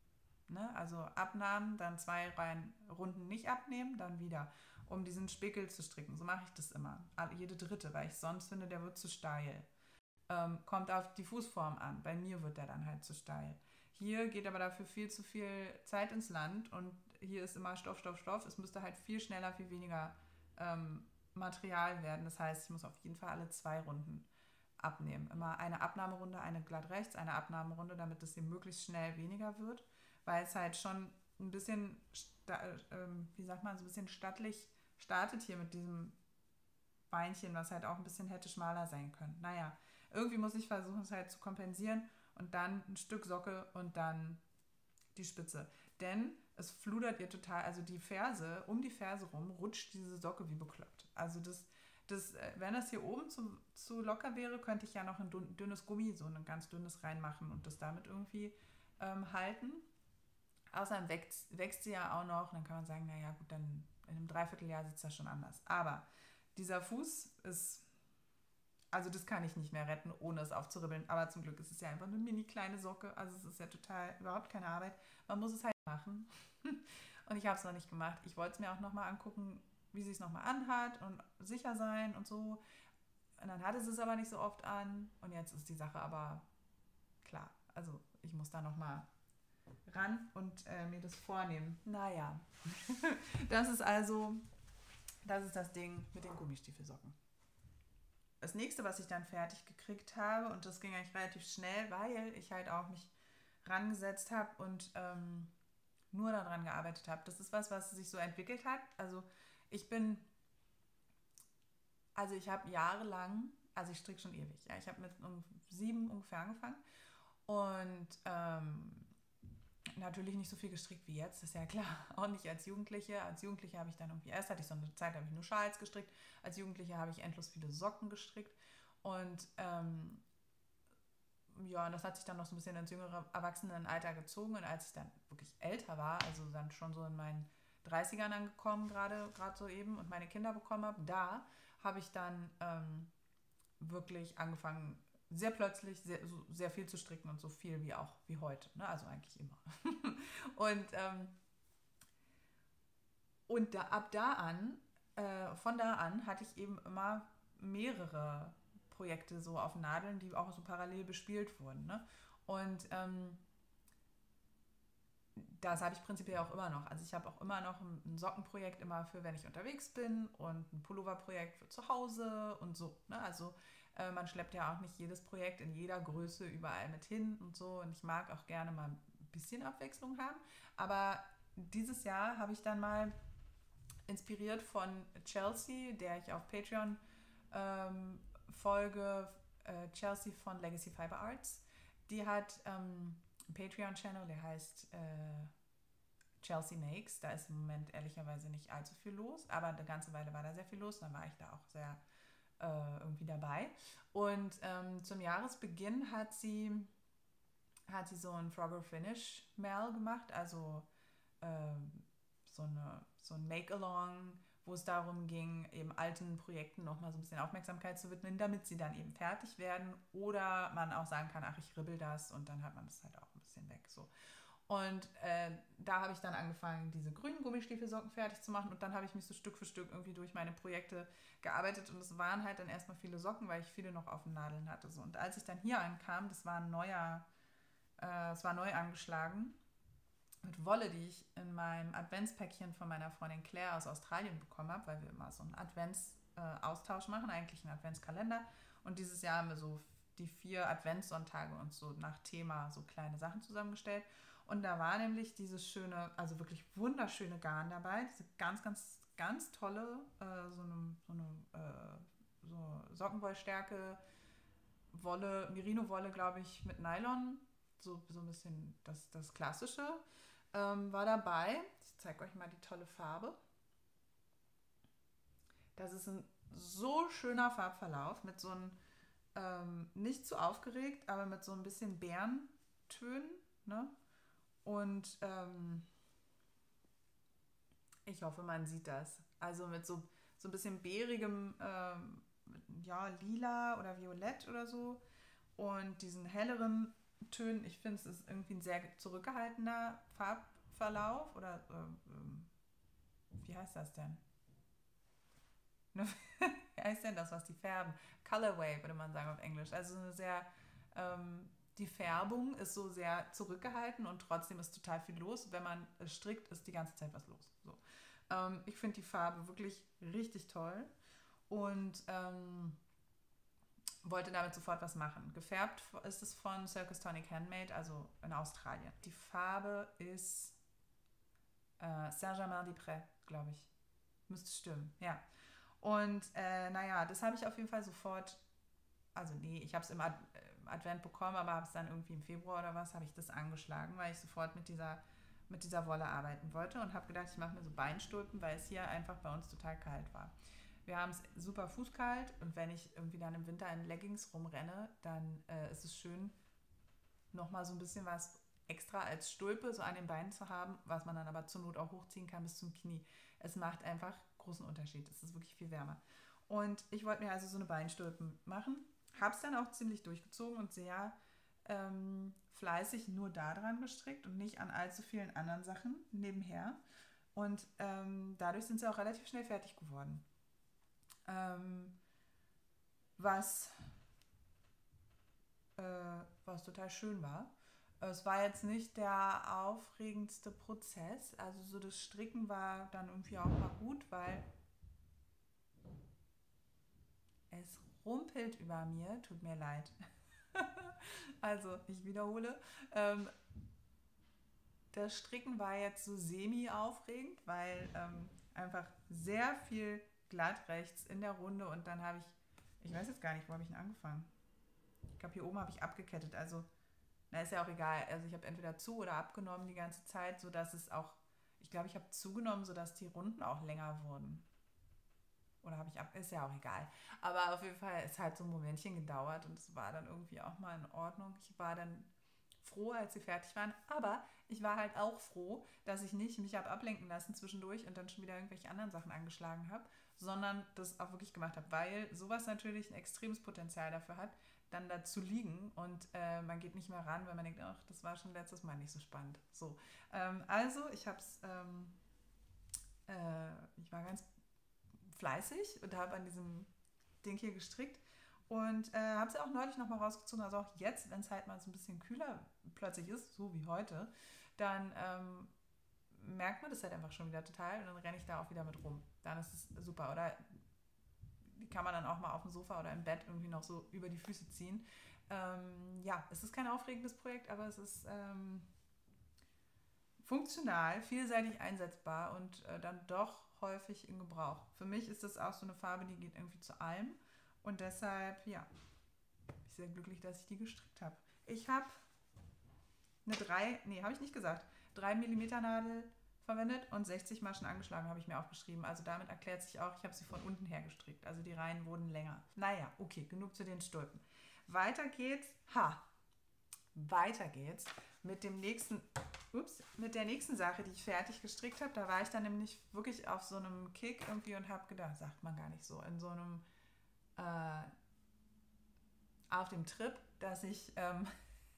Ne? Also abnahmen, dann zwei Reihen Runden nicht abnehmen, dann wieder, um diesen Spickel zu stricken. So mache ich das immer. Jede dritte, weil ich sonst finde, der wird zu steil. Ähm, kommt auf die Fußform an. Bei mir wird der dann halt zu steil. Hier geht aber dafür viel zu viel Zeit ins Land und hier ist immer Stoff, Stoff, Stoff. Es müsste halt viel schneller, viel weniger ähm, Material werden. Das heißt, ich muss auf jeden Fall alle zwei Runden abnehmen. Immer eine Abnahmerunde, eine glatt rechts, eine Abnahmerunde, damit es hier möglichst schnell weniger wird, weil es halt schon ein bisschen, ähm, wie sagt man, so ein bisschen stattlich startet hier mit diesem Beinchen, was halt auch ein bisschen hätte schmaler sein können. Naja, irgendwie muss ich versuchen, es halt zu kompensieren und dann ein Stück Socke und dann die Spitze. Denn es fludert ihr total, also die Ferse, um die Ferse rum, rutscht diese Socke wie bekloppt. Also das, das wenn das hier oben zu, zu locker wäre, könnte ich ja noch ein dünnes Gummi, so ein ganz dünnes reinmachen und das damit irgendwie ähm, halten. Außerdem wächst, wächst sie ja auch noch, dann kann man sagen, naja gut, dann in einem Dreivierteljahr sieht es ja schon anders. Aber dieser Fuß ist, also das kann ich nicht mehr retten, ohne es aufzuribbeln. Aber zum Glück ist es ja einfach eine mini kleine Socke. Also es ist ja total, überhaupt keine Arbeit. Man muss es halt machen. Und ich habe es noch nicht gemacht. Ich wollte es mir auch nochmal angucken, wie sie es nochmal anhat und sicher sein und so. Und dann hatte sie es aber nicht so oft an. Und jetzt ist die Sache aber klar. Also ich muss da nochmal ran und äh, mir das vornehmen. Naja, das ist also, das ist das Ding mit den Gummistiefelsocken. Das nächste, was ich dann fertig gekriegt habe, und das ging eigentlich relativ schnell, weil ich halt auch mich rangesetzt habe und ähm, nur daran gearbeitet habe. Das ist was, was sich so entwickelt hat. Also ich bin, also ich habe jahrelang, also ich stricke schon ewig, ja, ich habe mit um sieben ungefähr angefangen und ähm, natürlich nicht so viel gestrickt wie jetzt, ist ja klar. Auch nicht als Jugendliche. Als Jugendliche habe ich dann irgendwie, erst hatte ich so eine Zeit, da habe ich nur Schals gestrickt. Als Jugendliche habe ich endlos viele Socken gestrickt. Und ähm, ja, und das hat sich dann noch so ein bisschen ins jüngere Erwachsenenalter gezogen. Und als ich dann wirklich älter war, also dann schon so in meinen dreißigern angekommen, gerade gerade so eben, und meine Kinder bekommen habe, da habe ich dann ähm, wirklich angefangen, sehr plötzlich sehr, so, sehr viel zu stricken und so viel wie auch wie heute. Ne? Also eigentlich immer. und ähm, und da, ab da an, äh, von da an hatte ich eben immer mehrere Projekte so auf Nadeln, die auch so parallel bespielt wurden. Ne? Und ähm, das habe ich prinzipiell auch immer noch. Also ich habe auch immer noch ein Sockenprojekt immer für, wenn ich unterwegs bin und ein Pulloverprojekt für zu Hause und so. Ne? Also äh, man schleppt ja auch nicht jedes Projekt in jeder Größe überall mit hin und so. Und ich mag auch gerne mal ein bisschen Abwechslung haben. Aber dieses Jahr habe ich dann mal inspiriert von Chelsea, der ich auf Patreon ähm, folge, äh, Chelsea von Legacy Fiber Arts. Die hat ähm, einen Patreon-Channel, der heißt äh, Chelsea Makes. Da ist im Moment ehrlicherweise nicht allzu viel los, aber eine ganze Weile war da sehr viel los. Dann war ich da auch sehr äh, irgendwie dabei. Und ähm, zum Jahresbeginn hat sie, hat sie so ein Frogger Finish Mail gemacht, also ähm, so, eine, so ein Make-Along, wo es darum ging, eben alten Projekten nochmal so ein bisschen Aufmerksamkeit zu widmen, damit sie dann eben fertig werden oder man auch sagen kann, ach, ich ribbel das und dann hat man das halt auch ein bisschen weg. So. Und äh, da habe ich dann angefangen, diese grünen Gummistiefelsocken fertig zu machen und dann habe ich mich so Stück für Stück irgendwie durch meine Projekte gearbeitet und es waren halt dann erstmal viele Socken, weil ich viele noch auf den Nadeln hatte. So. Und als ich dann hier ankam, das war ein neuer, äh, es war neu angeschlagen, mit Wolle, die ich in meinem Adventspäckchen von meiner Freundin Claire aus Australien bekommen habe, weil wir immer so einen Adventsaustausch machen, eigentlich einen Adventskalender. Und dieses Jahr haben wir so die vier Adventssonntage und so nach Thema so kleine Sachen zusammengestellt. Und da war nämlich dieses schöne, also wirklich wunderschöne Garn dabei, diese ganz, ganz, ganz tolle, äh, so eine, so eine äh, so Sockenwollstärke, Wolle, Merino-Wolle, glaube ich, mit Nylon, so, so ein bisschen das, das Klassische. Ähm, war dabei. Ich zeige euch mal die tolle Farbe. Das ist ein so schöner Farbverlauf mit so einem, ähm, nicht zu aufgeregt, aber mit so ein bisschen Bärentönen. Ne? Und ähm, ich hoffe, man sieht das. Also mit so, so ein bisschen bärigem, ähm, ja, lila oder violett oder so. Und diesen helleren Tönen. Ich finde, es ist irgendwie ein sehr zurückgehaltener Farbverlauf oder ähm, ähm, wie heißt das denn? Wie heißt denn das, was die färben? Colorway würde man sagen auf Englisch. Also eine sehr, ähm, die Färbung ist so sehr zurückgehalten und trotzdem ist total viel los. Wenn man es strickt, ist die ganze Zeit was los. So. Ähm, ich finde die Farbe wirklich richtig toll und ähm, wollte damit sofort was machen. Gefärbt ist es von Circus Tonic Handmade, also in Australien. Die Farbe ist äh, Saint-Germain-des-Prés, glaube ich. Müsste stimmen, ja. Und äh, naja, das habe ich auf jeden Fall sofort, also nee, ich habe es im Ad Advent bekommen, aber habe es dann irgendwie im Februar oder was, habe ich das angeschlagen, weil ich sofort mit dieser, mit dieser Wolle arbeiten wollte und habe gedacht, ich mache mir so Beinstulpen, weil es hier einfach bei uns total kalt war. Wir haben es super fußkalt und wenn ich irgendwie dann im Winter in Leggings rumrenne, dann äh, ist es schön, nochmal so ein bisschen was extra als Stulpe so an den Beinen zu haben, was man dann aber zur Not auch hochziehen kann bis zum Knie. Es macht einfach großen Unterschied. Es ist wirklich viel wärmer. Und ich wollte mir also so eine Beinstulpen machen. Habe es dann auch ziemlich durchgezogen und sehr ähm, fleißig nur daran gestrickt und nicht an allzu vielen anderen Sachen nebenher. Und ähm, dadurch sind sie auch relativ schnell fertig geworden. Ähm, was, äh, was total schön war. Es war jetzt nicht der aufregendste Prozess. Also so das Stricken war dann irgendwie auch mal gut, weil es rumpelt über mir. Tut mir leid. Also ich wiederhole. Ähm, das Stricken war jetzt so semi-aufregend, weil ähm, einfach sehr viel glatt rechts in der Runde und dann habe ich, ich weiß jetzt gar nicht, wo habe ich denn angefangen? Ich glaube, hier oben habe ich abgekettet. Also na, ist ja auch egal. Also ich habe entweder zu oder abgenommen die ganze Zeit, sodass es auch, ich glaube, ich habe zugenommen, sodass die Runden auch länger wurden. Oder habe ich ab, ist ja auch egal. Aber auf jeden Fall, es hat so ein Momentchen gedauert und es war dann irgendwie auch mal in Ordnung. Ich war dann froh, als sie fertig waren. Aber ich war halt auch froh, dass ich nicht mich habe ablenken lassen zwischendurch und dann schon wieder irgendwelche anderen Sachen angeschlagen habe, sondern das auch wirklich gemacht habe, weil sowas natürlich ein extremes Potenzial dafür hat, dann da zu liegen und äh, man geht nicht mehr ran, weil man denkt, ach, das war schon letztes Mal nicht so spannend. So, ähm, also ich habe es, ähm, äh, ich war ganz fleißig und habe an diesem Ding hier gestrickt und äh, habe es auch neulich nochmal rausgezogen, also auch jetzt, wenn es halt mal so ein bisschen kühler plötzlich ist, so wie heute, dann ähm, merkt man das halt einfach schon wieder total und dann renne ich da auch wieder mit rum. Dann ist es super. Oder die kann man dann auch mal auf dem Sofa oder im Bett irgendwie noch so über die Füße ziehen. Ähm, ja, es ist kein aufregendes Projekt, aber es ist ähm, funktional, vielseitig einsetzbar und äh, dann doch häufig in Gebrauch. Für mich ist das auch so eine Farbe, die geht irgendwie zu allem und deshalb, ja, bin ich sehr glücklich, dass ich die gestrickt habe. Ich habe eine drei, nee, habe ich nicht gesagt, drei Millimeter Nadel verwendet und sechzig Maschen angeschlagen, habe ich mir aufgeschrieben. Also damit erklärt sich auch, ich habe sie von unten her gestrickt. Also die Reihen wurden länger. Naja, okay, genug zu den Stulpen. Weiter geht's, ha, weiter geht's mit dem nächsten, ups, mit der nächsten Sache, die ich fertig gestrickt habe. Da war ich dann nämlich wirklich auf so einem Kick irgendwie und habe gedacht, sagt man gar nicht so, in so einem, äh, auf dem Trip, dass ich, ähm,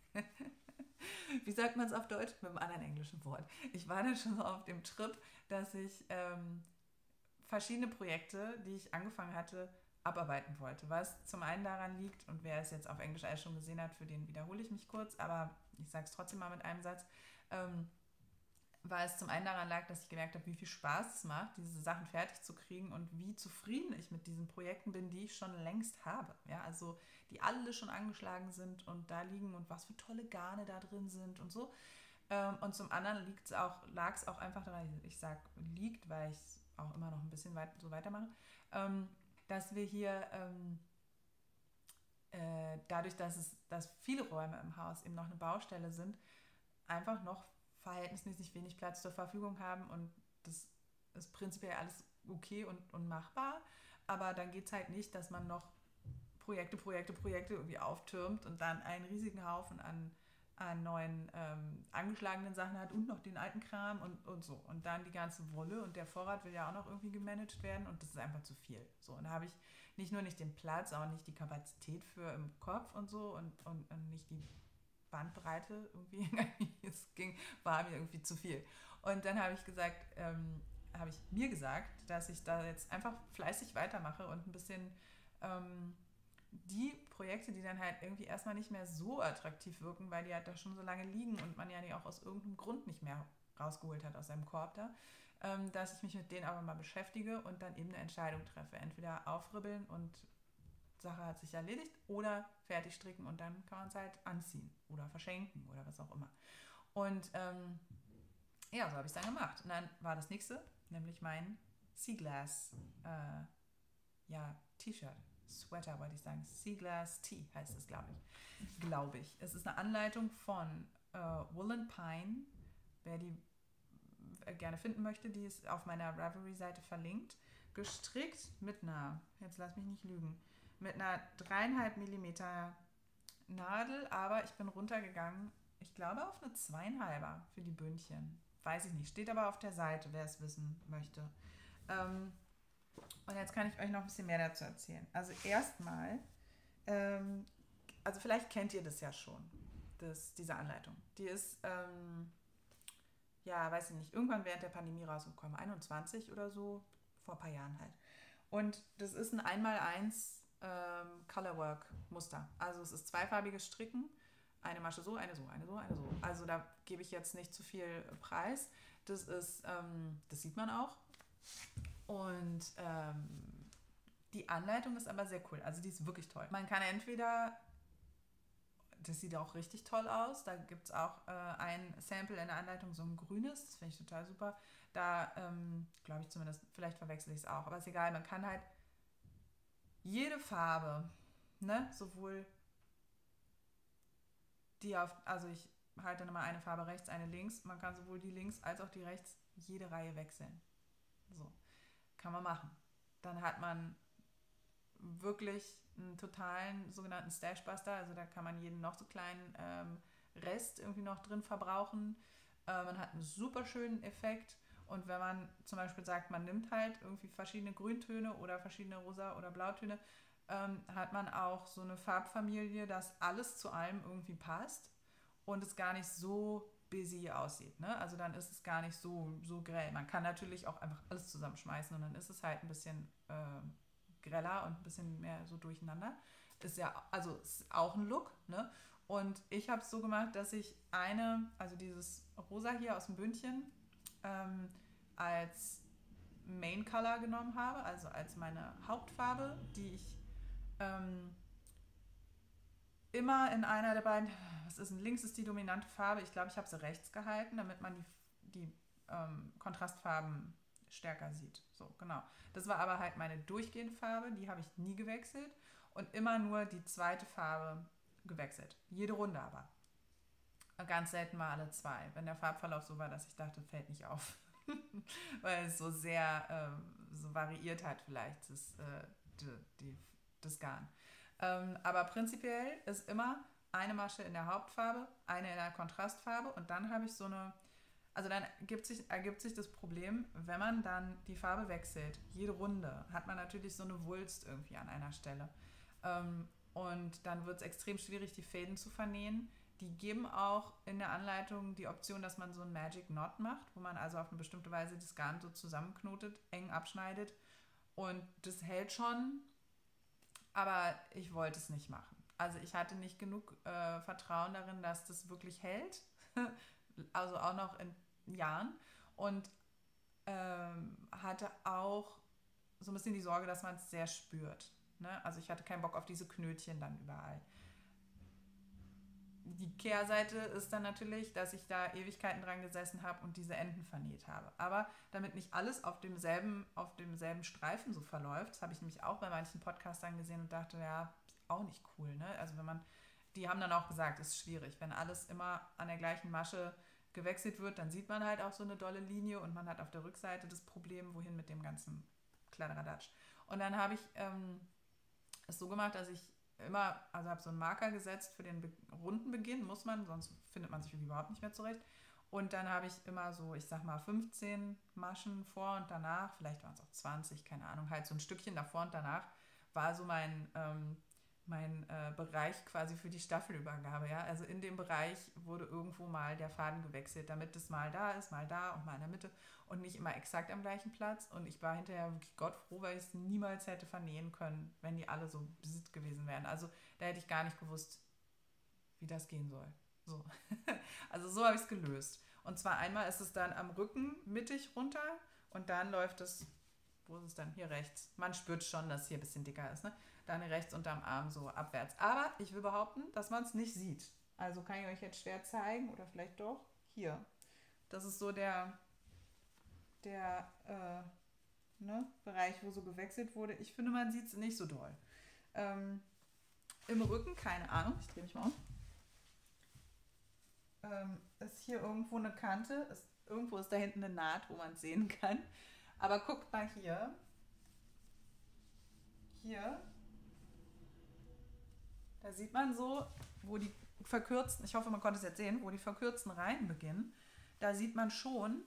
wie sagt man es auf Deutsch? Mit einem anderen englischen Wort. Ich war dann schon so auf dem Trip, dass ich ähm, verschiedene Projekte, die ich angefangen hatte, abarbeiten wollte. Was zum einen daran liegt, und wer es jetzt auf Englisch alles schon gesehen hat, für den wiederhole ich mich kurz, aber ich sage es trotzdem mal mit einem Satz, ähm, weil es zum einen daran lag, dass ich gemerkt habe, wie viel Spaß es macht, diese Sachen fertig zu kriegen und wie zufrieden ich mit diesen Projekten bin, die ich schon längst habe. Ja, also die alle schon angeschlagen sind und da liegen und was für tolle Garne da drin sind und so. Ähm, und zum anderen liegt's auch, lag es auch einfach daran, ich sage liegt, weil ich es auch immer noch ein bisschen weit, so weitermache, ähm, dass wir hier ähm, äh, dadurch, dass es dass viele Räume im Haus eben noch eine Baustelle sind, einfach noch verhältnismäßig wenig Platz zur Verfügung haben und das ist prinzipiell alles okay und, und machbar, aber dann geht es halt nicht, dass man noch Projekte, Projekte, Projekte irgendwie auftürmt und dann einen riesigen Haufen an, an neuen ähm, angeschlagenen Sachen hat und noch den alten Kram und, und so. Und dann die ganze Wolle und der Vorrat will ja auch noch irgendwie gemanagt werden und das ist einfach zu viel. So, und da habe ich nicht nur nicht den Platz, auch nicht die Kapazität für im Kopf und so und, und, und nicht die Bandbreite irgendwie, es ging, war mir irgendwie zu viel. Und dann habe ich gesagt, ähm, habe ich mir gesagt, dass ich da jetzt einfach fleißig weitermache und ein bisschen ähm, die Projekte, die dann halt irgendwie erstmal nicht mehr so attraktiv wirken, weil die halt da schon so lange liegen und man ja die auch aus irgendeinem Grund nicht mehr rausgeholt hat aus seinem Korb da, ähm, dass ich mich mit denen aber mal beschäftige und dann eben eine Entscheidung treffe. Entweder aufribbeln und Sache hat sich erledigt oder fertig stricken und dann kann man es halt anziehen oder verschenken oder was auch immer. Und ähm, ja, so habe ich es dann gemacht. Und dann war das nächste, nämlich mein Seaglass äh, ja, T-Shirt. Sweater wollte ich sagen. Seaglass Tee heißt es, glaube ich. Glaube ich. Es ist eine Anleitung von äh, Woolen Pine. Wer die äh, gerne finden möchte, die ist auf meiner Ravelry-Seite verlinkt. Gestrickt mit einer, jetzt lass mich nicht lügen, mit einer dreieinhalb Millimeter Nadel, aber ich bin runtergegangen, ich glaube auf eine zweieinhalber für die Bündchen. Weiß ich nicht, steht aber auf der Seite, wer es wissen möchte. Ähm, und jetzt kann ich euch noch ein bisschen mehr dazu erzählen. Also erstmal, ähm, also vielleicht kennt ihr das ja schon, das, diese Anleitung. Die ist, ähm, ja, weiß ich nicht, irgendwann während der Pandemie rausgekommen, einundzwanzig oder so, vor ein paar Jahren halt. Und das ist ein eins mal eins ähm, Colorwork-Muster. Also es ist zweifarbiges Stricken, eine Masche so, eine so, eine so, eine so. Also da gebe ich jetzt nicht zu viel Preis. Das ist, ähm, das sieht man auch. Und ähm, die Anleitung ist aber sehr cool. Also die ist wirklich toll. Man kann entweder, das sieht auch richtig toll aus, da gibt es auch äh, ein Sample in der Anleitung, so ein grünes, das finde ich total super. Da ähm, glaube ich zumindest, vielleicht verwechsel ich es auch, aber ist egal, man kann halt jede Farbe, ne, sowohl die auf, also ich halte dann immer eine Farbe rechts, eine links, man kann sowohl die links als auch die rechts jede Reihe wechseln. So, kann man machen. Dann hat man wirklich einen totalen sogenannten Stashbuster, also da kann man jeden noch so kleinen ähm, Rest irgendwie noch drin verbrauchen. Äh, man hat einen super schönen Effekt und wenn man zum Beispiel sagt, man nimmt halt irgendwie verschiedene Grüntöne oder verschiedene Rosa- oder Blautöne, ähm, hat man auch so eine Farbfamilie, dass alles zu allem irgendwie passt und es gar nicht so busy aussieht. Ne? Also dann ist es gar nicht so, so grell. Man kann natürlich auch einfach alles zusammenschmeißen und dann ist es halt ein bisschen äh, greller und ein bisschen mehr so durcheinander. Ist ja, also ist auch ein Look, ne? Und ich habe es so gemacht, dass ich eine, also dieses Rosa hier aus dem Bündchen, ähm, als Main Color genommen habe, also als meine Hauptfarbe, die ich ähm, immer in einer der beiden, was ist denn, links ist die dominante Farbe, ich glaube, ich habe sie rechts gehalten, damit man die, die ähm, Kontrastfarben stärker sieht. So, genau. Das war aber halt meine durchgehende Farbe, die habe ich nie gewechselt und immer nur die zweite Farbe gewechselt. Jede Runde aber. Ganz selten mal alle zwei, wenn der Farbverlauf so war, dass ich dachte, fällt nicht auf. Weil es so sehr ähm, so variiert hat vielleicht das, äh, die, die, das Garn. Ähm, aber prinzipiell ist immer eine Masche in der Hauptfarbe, eine in der Kontrastfarbe und dann habe ich so eine, also dann ergibt sich, ergibt sich das Problem, wenn man dann die Farbe wechselt, jede Runde, hat man natürlich so eine Wulst irgendwie an einer Stelle. Ähm, und dann wird es extrem schwierig, die Fäden zu vernähen. Die geben auch in der Anleitung die Option, dass man so einen Magic Knot macht, wo man also auf eine bestimmte Weise das Garn so zusammenknotet, eng abschneidet und das hält schon, aber ich wollte es nicht machen. Also ich hatte nicht genug äh, Vertrauen darin, dass das wirklich hält, also auch noch in Jahren und ähm, hatte auch so ein bisschen die Sorge, dass man es sehr spürt. Ne? Also ich hatte keinen Bock auf diese Knötchen dann überall. Die Kehrseite ist dann natürlich, dass ich da Ewigkeiten dran gesessen habe und diese Enden vernäht habe. Aber damit nicht alles auf demselben, auf demselben Streifen so verläuft, das habe ich nämlich auch bei manchen Podcastern gesehen und dachte, ja, auch nicht cool. Ne? Also wenn man, die haben dann auch gesagt, es ist schwierig. Wenn alles immer an der gleichen Masche gewechselt wird, dann sieht man halt auch so eine dolle Linie und man hat auf der Rückseite das Problem, wohin mit dem ganzen Kladderadatsch. Und dann habe ich ähm, es so gemacht, dass ich immer, also habe so einen Marker gesetzt für den Be- Rundenbeginn, muss man, sonst findet man sich überhaupt nicht mehr zurecht. Und dann habe ich immer so, ich sag mal, fünfzehn Maschen vor und danach, vielleicht waren es auch zwanzig, keine Ahnung, halt so ein Stückchen davor und danach war so mein, ähm, mein äh, Bereich quasi für die Staffelübergabe. Ja? Also in dem Bereich wurde irgendwo mal der Faden gewechselt, damit es mal da ist, mal da und mal in der Mitte und nicht immer exakt am gleichen Platz. Und ich war hinterher wirklich gottfroh, weil ich es niemals hätte vernähen können, wenn die alle so besitt gewesen wären. Also da hätte ich gar nicht gewusst, wie das gehen soll. So. Also so habe ich es gelöst. Und zwar einmal ist es dann am Rücken mittig runter und dann läuft es, wo ist es dann? Hier rechts. Man spürt schon, dass es hier ein bisschen dicker ist, ne? Dann rechts unterm Arm so abwärts. Aber ich will behaupten, dass man es nicht sieht. Also kann ich euch jetzt schwer zeigen oder vielleicht doch. Hier. Das ist so der, der äh, ne, Bereich, wo so gewechselt wurde. Ich finde, man sieht es nicht so doll. Ähm, Im Rücken, keine Ahnung, ich drehe mich mal um. Ähm, ist hier irgendwo eine Kante. Ist, irgendwo ist da hinten eine Naht, wo man es sehen kann. Aber guckt mal hier. Hier. Da sieht man so, wo die verkürzten, ich hoffe, man konnte es jetzt sehen, wo die verkürzten Reihen beginnen. Da sieht man schon,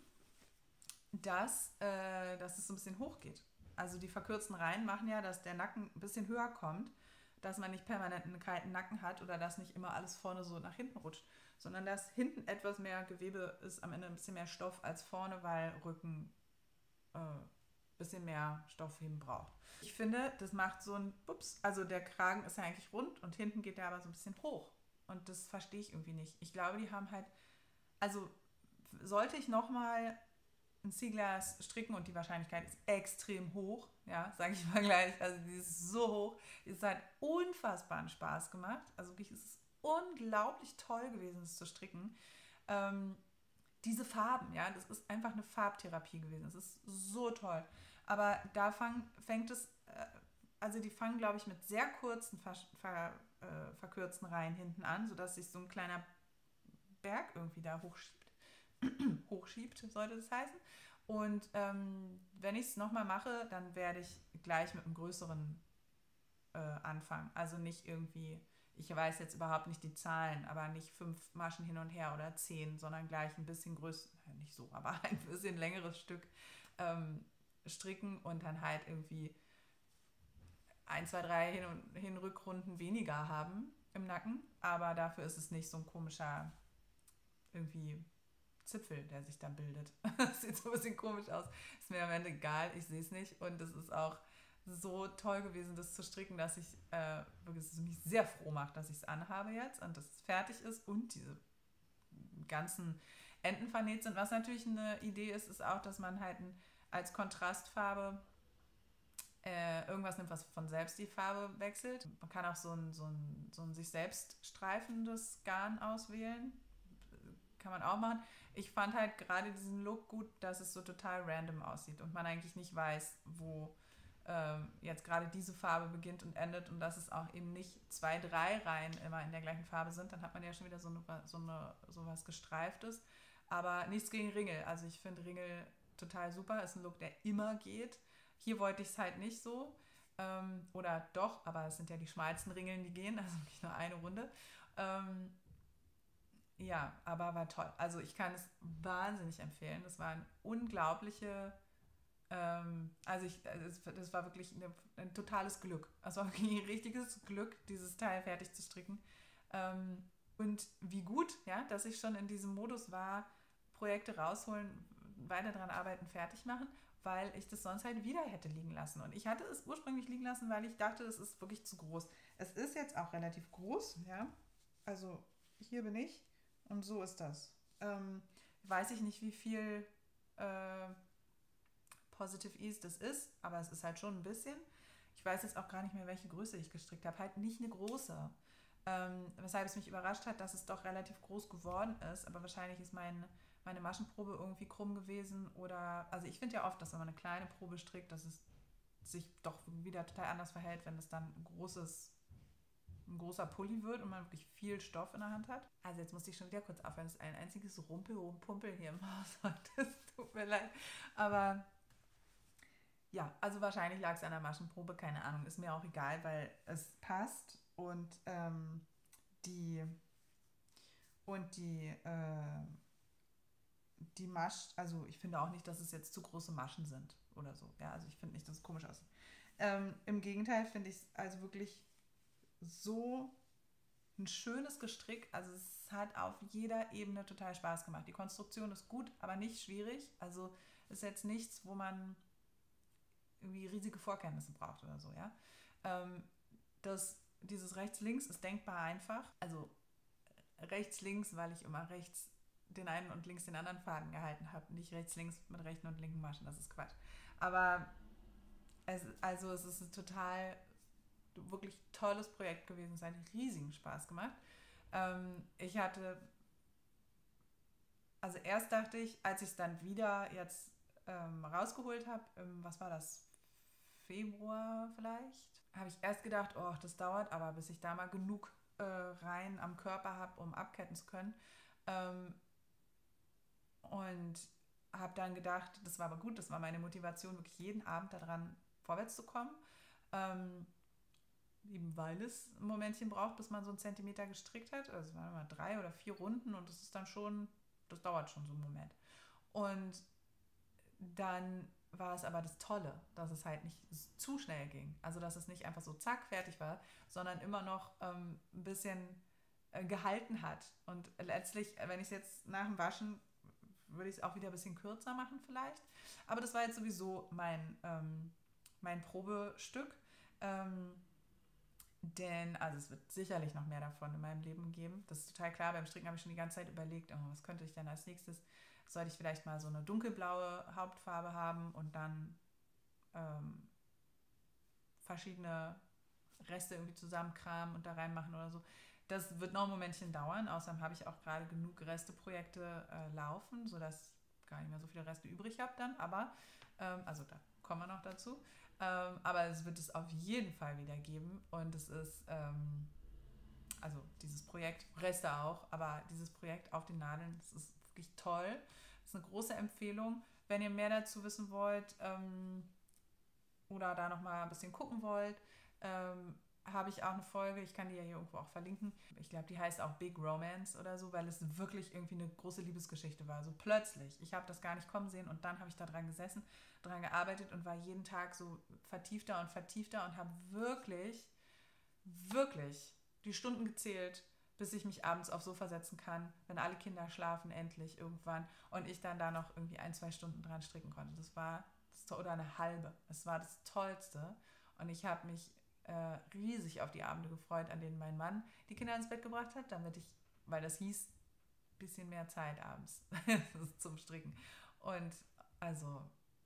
dass, äh, dass es so ein bisschen hoch geht. Also die verkürzten Reihen machen ja, dass der Nacken ein bisschen höher kommt, dass man nicht permanent einen kalten Nacken hat oder dass nicht immer alles vorne so nach hinten rutscht, sondern dass hinten etwas mehr Gewebe ist, am Ende ein bisschen mehr Stoff als vorne, weil Rücken ein äh, bisschen mehr Stoffheben braucht. Ich finde, das macht so ein Ups, also der Kragen ist ja eigentlich rund und hinten geht der aber so ein bisschen hoch. Und das verstehe ich irgendwie nicht. Ich glaube, die haben halt, also sollte ich nochmal ein Seaglass stricken und die Wahrscheinlichkeit ist extrem hoch, ja, sage ich mal gleich, also die ist so hoch, es hat unfassbaren Spaß gemacht, also wirklich, es ist unglaublich toll gewesen, es zu stricken. Ähm, diese Farben, ja, das ist einfach eine Farbtherapie gewesen, es ist so toll. Aber da fang, fängt es, äh, also die fangen, glaube ich, mit sehr kurzen, ver, ver, äh, verkürzten Reihen hinten an, sodass sich so ein kleiner Berg irgendwie da hochschiebt. hochschiebt, sollte das heißen. Und ähm, wenn ich es nochmal mache, dann werde ich gleich mit einem größeren äh, anfangen. Also nicht irgendwie, ich weiß jetzt überhaupt nicht die Zahlen, aber nicht fünf Maschen hin und her oder zehn, sondern gleich ein bisschen größer, nicht so, aber ein bisschen längeres Stück ähm, stricken und dann halt irgendwie ein, zwei, drei Hin- und Hinrückrunden weniger haben im Nacken. Aber dafür ist es nicht so ein komischer irgendwie Zipfel, der sich dann bildet. Das sieht so ein bisschen komisch aus. Ist mir am Ende egal, ich sehe es nicht. Und es ist auch so toll gewesen, das zu stricken, dass ich äh, wirklich mich sehr froh macht, dass ich es anhabe jetzt und dass es fertig ist und diese ganzen Enden vernäht sind. Was natürlich eine Idee ist, ist auch, dass man halt ein, als Kontrastfarbe äh, irgendwas nimmt, was von selbst die Farbe wechselt. Man kann auch so ein, so ein, so ein sich selbst streifendes Garn auswählen. Kann man auch machen. Ich fand halt gerade diesen Look gut, dass es so total random aussieht und man eigentlich nicht weiß, wo ähm, jetzt gerade diese Farbe beginnt und endet und dass es auch eben nicht zwei, drei Reihen immer in der gleichen Farbe sind. Dann hat man ja schon wieder so, eine, so, eine, so was Gestreiftes. Aber nichts gegen Ringel. Also ich finde Ringel total super. Ist ein Look, der immer geht. Hier wollte ich es halt nicht so. Ähm, oder doch, aber es sind ja die schmalsten Ringeln, die gehen. Also wirklich nur eine Runde. Ähm, Ja, aber war toll. Also ich kann es wahnsinnig empfehlen. Das war ein unglaubliche, ähm, also ich, das, das war wirklich eine, ein totales Glück. Es war wirklich ein richtiges Glück, dieses Teil fertig zu stricken. Ähm, und wie gut, ja, dass ich schon in diesem Modus war, Projekte rausholen, weiter daran arbeiten, fertig machen, weil ich das sonst halt wieder hätte liegen lassen. Und ich hatte es ursprünglich liegen lassen, weil ich dachte, es ist wirklich zu groß. Es ist jetzt auch relativ groß, ja. Also hier bin ich. Und so ist das. Ähm, weiß ich nicht, wie viel äh, Positive Ease das ist, aber es ist halt schon ein bisschen. Ich weiß jetzt auch gar nicht mehr, welche Größe ich gestrickt habe. Halt nicht eine große. Ähm, weshalb es mich überrascht hat, dass es doch relativ groß geworden ist. Aber wahrscheinlich ist mein, meine Maschenprobe irgendwie krumm gewesen. Oder, also ich finde ja oft, dass wenn man eine kleine Probe strickt, dass es sich doch wieder total anders verhält, wenn es dann ein großes ein großer Pulli wird und man wirklich viel Stoff in der Hand hat. Also jetzt musste ich schon wieder kurz aufhören. Es ist ein einziges Rumpel und Pumpel hier im Haus. Das tut mir leid. Aber ja, also wahrscheinlich lag es an der Maschenprobe. Keine Ahnung, ist mir auch egal, weil es passt und ähm, die und die äh, die Masch, also ich finde auch nicht, dass es jetzt zu große Maschen sind oder so. Ja, also ich finde nicht, dass es komisch aussieht. Ähm, Im Gegenteil finde ich es also wirklich so ein schönes Gestrick. Also es hat auf jeder Ebene total Spaß gemacht. Die Konstruktion ist gut, aber nicht schwierig. Also ist jetzt nichts, wo man irgendwie riesige Vorkenntnisse braucht oder so, ja. Ähm, das, dieses Rechts-Links ist denkbar einfach. Also rechts-links, weil ich immer rechts den einen und links den anderen Faden gehalten habe. Nicht rechts-links mit rechten und linken Maschen, das ist Quatsch. Aber es, also es ist ein total, wirklich tolles Projekt gewesen. Es hat riesigen Spaß gemacht. Ähm, ich hatte, also erst dachte ich, als ich es dann wieder jetzt ähm, rausgeholt habe, ähm, was war das, Februar vielleicht, habe ich erst gedacht, oh, das dauert, aber bis ich da mal genug äh, rein am Körper habe, um abketten zu können. Ähm, und habe dann gedacht, das war aber gut, das war meine Motivation, wirklich jeden Abend daran vorwärts zu kommen. Ähm, eben weil es ein Momentchen braucht, bis man so einen Zentimeter gestrickt hat. Also es waren immer drei oder vier Runden und das ist dann schon, das dauert schon so einen Moment. Und dann war es aber das Tolle, dass es halt nicht zu schnell ging. Also dass es nicht einfach so zack, fertig war, sondern immer noch ähm, ein bisschen äh, gehalten hat. Und letztlich, wenn ich es jetzt nach dem Waschen, würde ich es auch wieder ein bisschen kürzer machen vielleicht. Aber das war jetzt sowieso mein, ähm, mein Probestück. Ähm, denn, also es wird sicherlich noch mehr davon in meinem Leben geben. Das ist total klar. Beim Stricken habe ich schon die ganze Zeit überlegt, oh, was könnte ich denn als nächstes? Sollte ich vielleicht mal so eine dunkelblaue Hauptfarbe haben und dann ähm, verschiedene Reste irgendwie zusammenkramen und da reinmachen oder so. Das wird noch ein Momentchen dauern. Außerdem habe ich auch gerade genug Resteprojekte äh, laufen, sodass ich gar nicht mehr so viele Reste übrig habe dann. Aber, ähm, also da kommen wir noch dazu. Ähm, aber es wird es auf jeden Fall wieder geben. Und es ist, ähm, also dieses Projekt, Reste auch, aber dieses Projekt auf den Nadeln, das ist wirklich toll. Das ist eine große Empfehlung. Wenn ihr mehr dazu wissen wollt ähm, oder da nochmal ein bisschen gucken wollt, ähm, habe ich auch eine Folge, ich kann die ja hier irgendwo auch verlinken. Ich glaube, die heißt auch Big Romance oder so, weil es wirklich irgendwie eine große Liebesgeschichte war. So plötzlich. Ich habe das gar nicht kommen sehen und dann habe ich da dran gesessen, dran gearbeitet und war jeden Tag so vertiefter und vertiefter und habe wirklich, wirklich die Stunden gezählt, bis ich mich abends aufs Sofa setzen kann, wenn alle Kinder schlafen endlich irgendwann und ich dann da noch irgendwie ein, zwei Stunden dran stricken konnte. Das war, das, oder eine halbe. Das war das Tollste. Und ich habe mich äh, riesig auf die Abende gefreut, an denen mein Mann die Kinder ins Bett gebracht hat, damit ich, weil das hieß, ein bisschen mehr Zeit abends zum Stricken. Und also,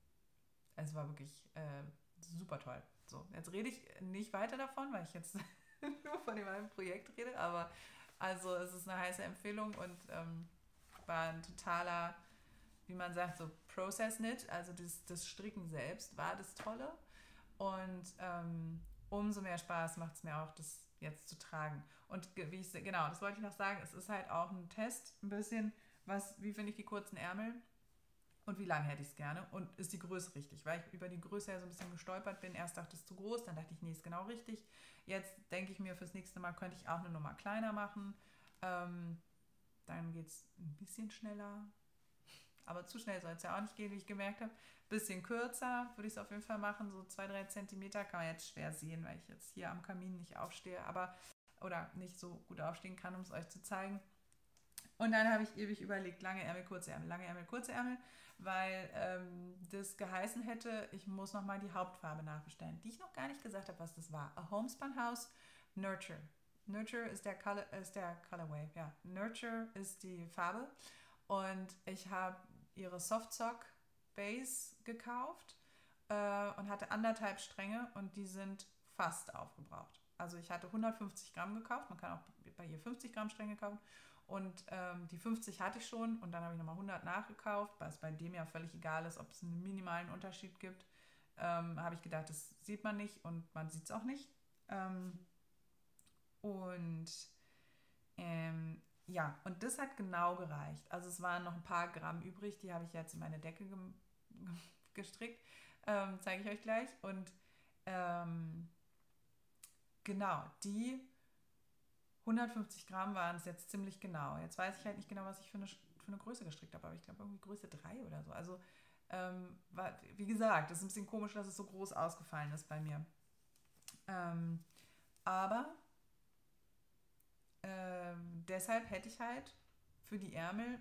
es war wirklich äh, super toll. So, jetzt rede ich nicht weiter davon, weil ich jetzt nur von dem einen Projekt rede, aber also es ist eine heiße Empfehlung und ähm, war ein totaler, wie man sagt, so Process-Knit, also das, das Stricken selbst war das Tolle und ähm, umso mehr Spaß macht es mir auch, das jetzt zu tragen. Und wie ich, genau, das wollte ich noch sagen, es ist halt auch ein Test, ein bisschen, was, wie finde ich die kurzen Ärmel und wie lang hätte ich es gerne und ist die Größe richtig, weil ich über die Größe ja so ein bisschen gestolpert bin. Erst dachte ich, es ist zu groß, dann dachte ich, nee, ist genau richtig. Jetzt denke ich mir, fürs nächste Mal könnte ich auch eine Nummer kleiner machen. Ähm, dann geht es ein bisschen schneller, aber zu schnell soll es ja auch nicht gehen, wie ich gemerkt habe. Ein bisschen kürzer würde ich es auf jeden Fall machen, so zwei, drei Zentimeter kann man jetzt schwer sehen, weil ich jetzt hier am Kamin nicht aufstehe, aber oder nicht so gut aufstehen kann, um es euch zu zeigen. Und dann habe ich ewig überlegt, lange Ärmel, kurze Ärmel, lange Ärmel, kurze Ärmel, weil ähm, das geheißen hätte, ich muss nochmal die Hauptfarbe nachbestellen, die ich noch gar nicht gesagt habe, was das war. A Homespun House Nurture. Nurture ist der, Color, ist der Colorway, ja. Nurture ist die Farbe und ich habe ihre Softsock Base gekauft äh, und hatte anderthalb Stränge und die sind fast aufgebraucht. Also ich hatte hundertfünfzig Gramm gekauft, man kann auch bei ihr fünfzig Gramm Stränge kaufen und ähm, die fünfzig hatte ich schon und dann habe ich nochmal hundert nachgekauft, weil es bei dem ja völlig egal ist, ob es einen minimalen Unterschied gibt. Ähm, habe ich gedacht, das sieht man nicht und man sieht es auch nicht. Ähm, und ähm, ja, und das hat genau gereicht. Also es waren noch ein paar Gramm übrig, die habe ich jetzt in meine Decke ge gestrickt. Ähm, zeige ich euch gleich. Und ähm, genau, die hundertfünfzig Gramm waren es jetzt ziemlich genau. Jetzt weiß ich halt nicht genau, was ich für eine, für eine Größe gestrickt habe, aber ich glaube irgendwie Größe drei oder so. Also, ähm, war, wie gesagt, es ist ein bisschen komisch, dass es so groß ausgefallen ist bei mir. Ähm, aber Ähm, deshalb hätte ich halt für die Ärmel,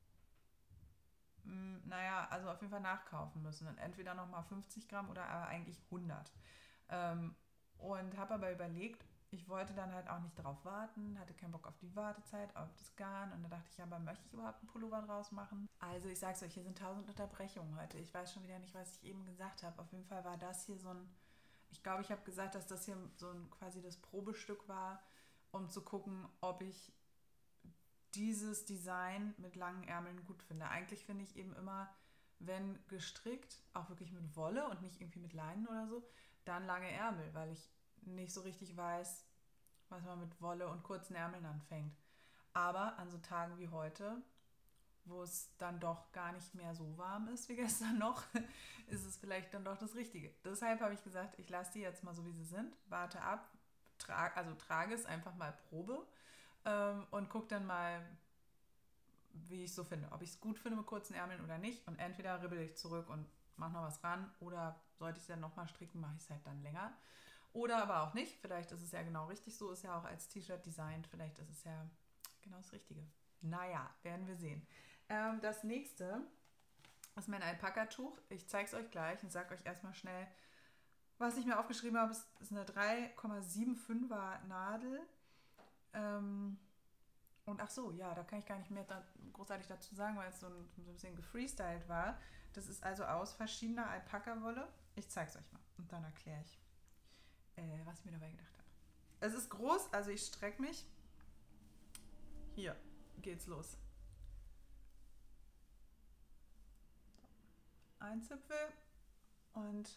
mh, naja, also auf jeden Fall nachkaufen müssen. Und entweder nochmal fünfzig Gramm oder aber eigentlich hundert. Ähm, und habe aber überlegt, ich wollte dann halt auch nicht drauf warten, hatte keinen Bock auf die Wartezeit, auf das Garn. Und da dachte ich, ja, aber möchte ich überhaupt einen Pullover draus machen? Also ich sag's euch, hier sind tausend Unterbrechungen heute. Ich weiß schon wieder nicht, was ich eben gesagt habe. Auf jeden Fall war das hier so ein, ich glaube, ich habe gesagt, dass das hier so ein quasi das Probestück war, um zu gucken, ob ich dieses Design mit langen Ärmeln gut finde. Eigentlich finde ich eben immer, wenn gestrickt, auch wirklich mit Wolle und nicht irgendwie mit Leinen oder so, dann lange Ärmel, weil ich nicht so richtig weiß, was man mit Wolle und kurzen Ärmeln anfängt. Aber an so Tagen wie heute, wo es dann doch gar nicht mehr so warm ist wie gestern noch, ist es vielleicht dann doch das Richtige. Deshalb habe ich gesagt, ich lasse die jetzt mal so, wie sie sind, warte ab, tra also trage es einfach mal Probe ähm, und gucke dann mal, wie ich es so finde. Ob ich es gut finde mit kurzen Ärmeln oder nicht. Und entweder ribbel ich zurück und mache noch was ran oder sollte ich es dann nochmal stricken, mache ich es halt dann länger. Oder aber auch nicht. Vielleicht ist es ja genau richtig so, ist ja auch als T-Shirt designt. Vielleicht ist es ja genau das Richtige. Naja, werden wir sehen. Ähm, das nächste ist mein Alpaka-Tuch. Ich zeige es euch gleich und sage euch erstmal schnell, was ich mir aufgeschrieben habe. Es ist eine drei Komma fünfundsiebziger Nadel. Ähm, und ach so, ja, da kann ich gar nicht mehr da, großartig dazu sagen, weil es so ein, so ein bisschen gefreestylt war. Das ist also aus verschiedener Alpaka-Wolle. Ich zeige es euch mal und dann erkläre ich, äh, was ich mir dabei gedacht habe. Es ist groß, also ich strecke mich. Hier geht's los. Ein Zipfel und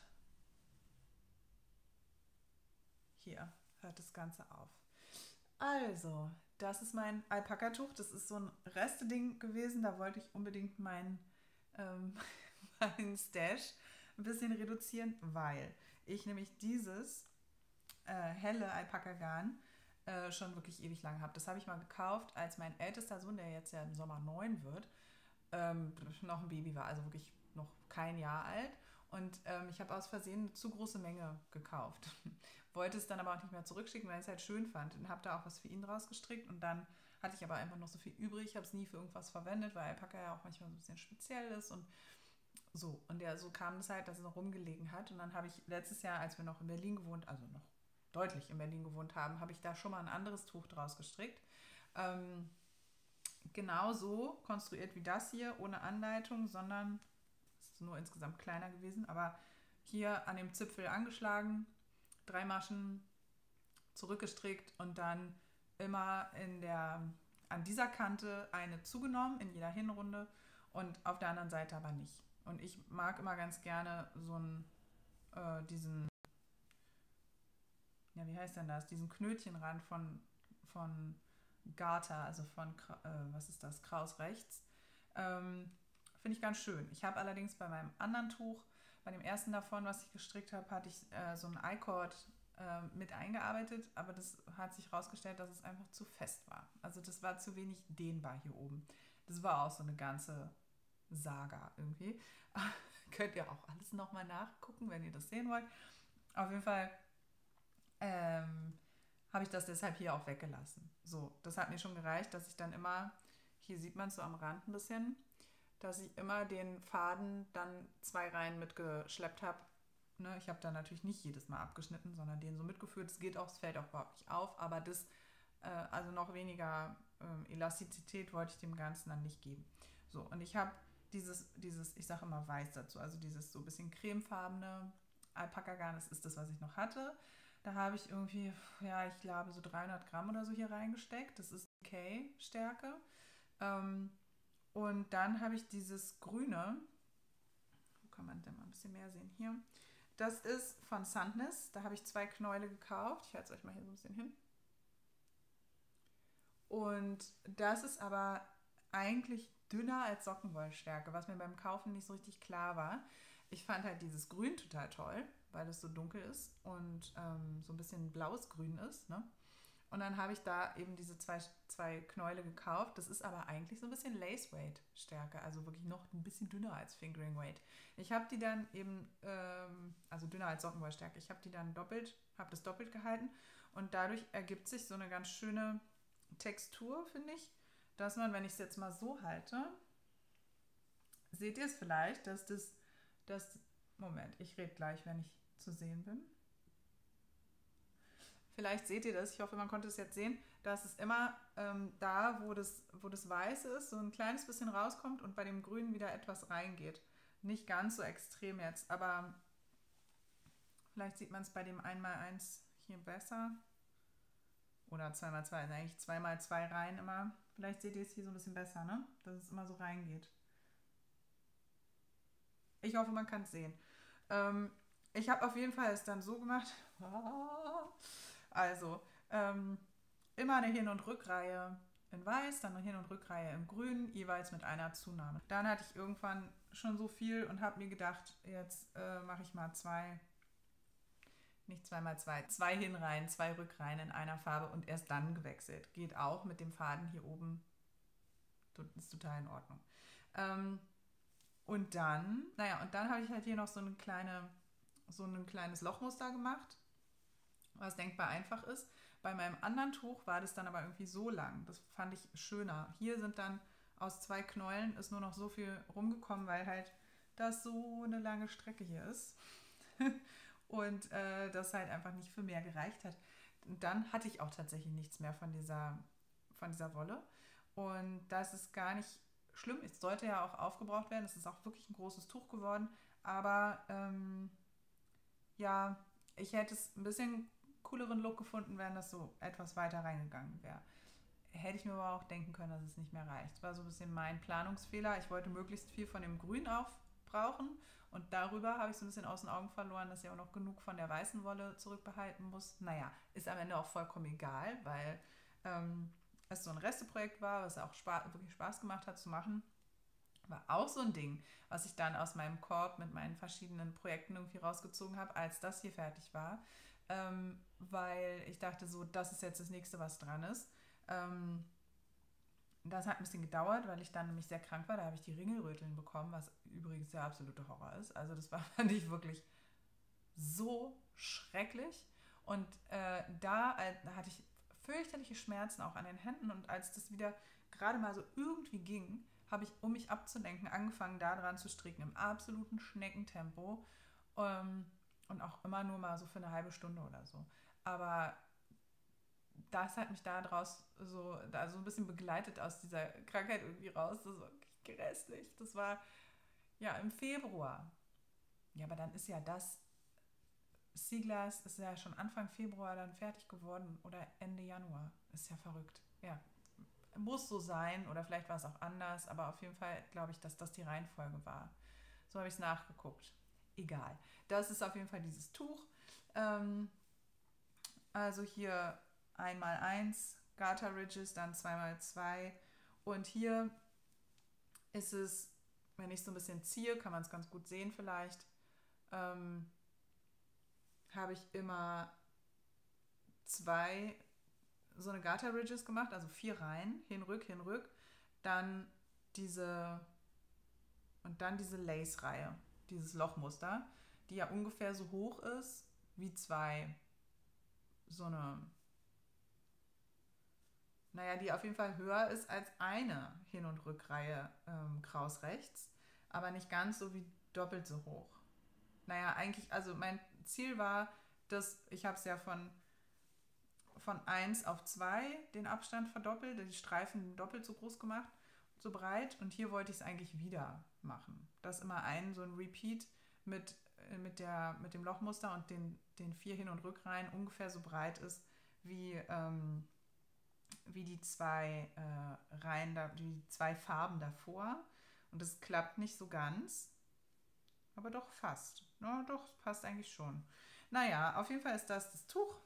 hier hört das Ganze auf. Also, das ist mein Alpaka-Tuch. Das ist so ein Reste-Ding gewesen. Da wollte ich unbedingt mein, ähm, meinen Stash ein bisschen reduzieren, weil ich nämlich dieses äh, helle Alpaka-Garn äh, schon wirklich ewig lang habe. Das habe ich mal gekauft, als mein ältester Sohn, der jetzt ja im Sommer neun wird, ähm, noch ein Baby war, also wirklich noch kein Jahr alt. Und ähm, ich habe aus Versehen eine zu große Menge gekauft. Wollte es dann aber auch nicht mehr zurückschicken, weil ich es halt schön fand. Und habe da auch was für ihn draus gestrickt. Und dann hatte ich aber einfach noch so viel übrig. Ich habe es nie für irgendwas verwendet, weil Alpaka ja auch manchmal so ein bisschen speziell ist. Und so. Und ja, so kam es halt, dass es noch rumgelegen hat. Und dann habe ich letztes Jahr, als wir noch in Berlin gewohnt, also noch deutlich in Berlin gewohnt haben, habe ich da schon mal ein anderes Tuch draus gestrickt. Ähm, genauso konstruiert wie das hier, ohne Anleitung, sondern es ist nur insgesamt kleiner gewesen, aber hier an dem Zipfel angeschlagen, drei Maschen zurückgestrickt und dann immer in der, an dieser Kante eine zugenommen in jeder Hinrunde und auf der anderen Seite aber nicht. Und ich mag immer ganz gerne so einen, äh, diesen, ja, wie heißt denn das, diesen Knötchenrand von, von Garter, also von, äh, was ist das, Kraus rechts. Ähm, Finde ich ganz schön. Ich habe allerdings bei meinem anderen Tuch, bei dem ersten davon, was ich gestrickt habe, hatte ich äh, so ein I-Cord äh, mit eingearbeitet, aber das hat sich herausgestellt, dass es einfach zu fest war. Also das war zu wenig dehnbar hier oben. Das war auch so eine ganze Saga irgendwie. Könnt ihr auch alles nochmal nachgucken, wenn ihr das sehen wollt. Auf jeden Fall ähm, habe ich das deshalb hier auch weggelassen. So, das hat mir schon gereicht, dass ich dann immer, hier sieht man es so am Rand ein bisschen, dass ich immer den Faden dann zwei Reihen mitgeschleppt habe. Ne, ich habe dann natürlich nicht jedes Mal abgeschnitten, sondern den so mitgeführt. Es geht auch, es fällt auch überhaupt nicht auf, aber das, äh, also noch weniger äh, Elastizität wollte ich dem Ganzen dann nicht geben. So, und ich habe dieses, dieses, ich sage immer weiß dazu, also dieses so ein bisschen cremefarbene Alpaka-Garn, das ist das, was ich noch hatte. Da habe ich irgendwie, ja, ich glaube so dreihundert Gramm oder so hier reingesteckt. Das ist K-Stärke. Ähm, und dann habe ich dieses grüne, wo kann man denn mal ein bisschen mehr sehen? Hier. Das ist von Sandness. Da habe ich zwei Knäule gekauft. Ich halte es euch mal hier so ein bisschen hin. Und das ist aber eigentlich dünner als Sockenwollstärke, was mir beim Kaufen nicht so richtig klar war. Ich fand halt dieses Grün total toll, weil es so dunkel ist und ähm, so ein bisschen blaues Grün ist. Ne? Und dann habe ich da eben diese zwei, zwei Knäule gekauft. Das ist aber eigentlich so ein bisschen Lace-Weight-Stärke, also wirklich noch ein bisschen dünner als Fingering-Weight. Ich habe die dann eben, ähm, also dünner als Sockenwollstärke, ich habe die dann doppelt, habe das doppelt gehalten und dadurch ergibt sich so eine ganz schöne Textur, finde ich, dass man, wenn ich es jetzt mal so halte, seht ihr es vielleicht, dass das, das Moment, ich rede gleich, wenn ich zu sehen bin. Vielleicht seht ihr das, ich hoffe, man konnte es jetzt sehen, dass es immer ähm, da, wo das, wo das Weiße ist, so ein kleines bisschen rauskommt und bei dem Grünen wieder etwas reingeht. Nicht ganz so extrem jetzt, aber vielleicht sieht man es bei dem eins mal eins hier besser. Oder zwei mal zwei, also eigentlich zwei mal zwei Reihen immer. Vielleicht seht ihr es hier so ein bisschen besser, ne? Dass es immer so reingeht. Ich hoffe, man kann es sehen. Ähm, ich habe auf jeden Fall es dann so gemacht. Also, ähm, immer eine Hin- und Rückreihe in Weiß, dann eine Hin- und Rückreihe im Grün, jeweils mit einer Zunahme. Dann hatte ich irgendwann schon so viel und habe mir gedacht, jetzt äh, mache ich mal zwei, nicht zwei mal zwei, zwei Hinreihen, zwei Rückreihen in einer Farbe und erst dann gewechselt. Geht auch mit dem Faden hier oben, ist total in Ordnung. Ähm, und dann, naja, und dann habe ich halt hier noch so eine kleine, so ein kleines Lochmuster gemacht, was denkbar einfach ist. Bei meinem anderen Tuch war das dann aber irgendwie so lang. Das fand ich schöner. Hier sind dann aus zwei Knäulen ist nur noch so viel rumgekommen, weil halt das so eine lange Strecke hier ist. Und äh, das halt einfach nicht für mehr gereicht hat. Und dann hatte ich auch tatsächlich nichts mehr von dieser, von dieser Wolle. Und das ist gar nicht schlimm. Es sollte ja auch aufgebraucht werden. Es ist auch wirklich ein großes Tuch geworden. Aber ähm, ja, ich hätte es ein bisschen cooleren Look gefunden, wenn das so etwas weiter reingegangen wäre. Hätte ich mir aber auch denken können, dass es nicht mehr reicht. Das war so ein bisschen mein Planungsfehler. Ich wollte möglichst viel von dem Grün aufbrauchen und darüber habe ich so ein bisschen aus den Augen verloren, dass ich auch noch genug von der weißen Wolle zurückbehalten muss. Naja, ist am Ende auch vollkommen egal, weil ähm, es so ein Resteprojekt war, was auch Spaß, wirklich Spaß gemacht hat zu machen. War auch so ein Ding, was ich dann aus meinem Korb mit meinen verschiedenen Projekten irgendwie rausgezogen habe, als das hier fertig war. Ähm, weil ich dachte so, das ist jetzt das nächste, was dran ist. Ähm, das hat ein bisschen gedauert, weil ich dann nämlich sehr krank war. Da habe ich die Ringelröteln bekommen, was übrigens der absolute Horror ist. Also das war, fand ich wirklich so schrecklich. Und äh, da hatte ich fürchterliche Schmerzen auch an den Händen. Und als das wieder gerade mal so irgendwie ging, habe ich, um mich abzulenken, angefangen, da dran zu stricken, im absoluten Schneckentempo. Ähm, und auch immer nur mal so für eine halbe Stunde oder so. Aber das hat mich da draus so, da so ein bisschen begleitet aus dieser Krankheit irgendwie raus. Das war wirklich grässlich. Das war ja im Februar. Ja, aber dann ist ja das Seaglass ist ja schon Anfang Februar dann fertig geworden oder Ende Januar. Ist ja verrückt. Ja, muss so sein oder vielleicht war es auch anders, aber auf jeden Fall glaube ich, dass das die Reihenfolge war. So habe ich es nachgeguckt. Egal. Das ist auf jeden Fall dieses Tuch. Ähm, also hier eins mal eins Garter Ridges, dann zwei mal zwei und hier ist es, wenn ich so ein bisschen ziehe, kann man es ganz gut sehen vielleicht, ähm, habe ich immer zwei so eine Garter Ridges gemacht, also vier Reihen, hinrück, hinrück, dann diese und dann diese Lace-Reihe, dieses Lochmuster, die ja ungefähr so hoch ist wie zwei, so eine, naja, die auf jeden Fall höher ist als eine Hin- und Rückreihe ähm, Kraus rechts, aber nicht ganz so wie doppelt so hoch. Naja, eigentlich, also mein Ziel war, dass ich habe es ja von von eins auf zwei den Abstand verdoppelt, die Streifen doppelt so groß gemacht, so breit. Und hier wollte ich es eigentlich wieder machen. Dass immer ein so ein Repeat mit, mit, der, mit dem Lochmuster und den, den vier Hin- und Rückreihen ungefähr so breit ist wie, ähm, wie die zwei äh, Reihen, da, die zwei Farben davor. Und das klappt nicht so ganz, aber doch fast. Na, doch, passt eigentlich schon. Naja, auf jeden Fall ist das das Tuch.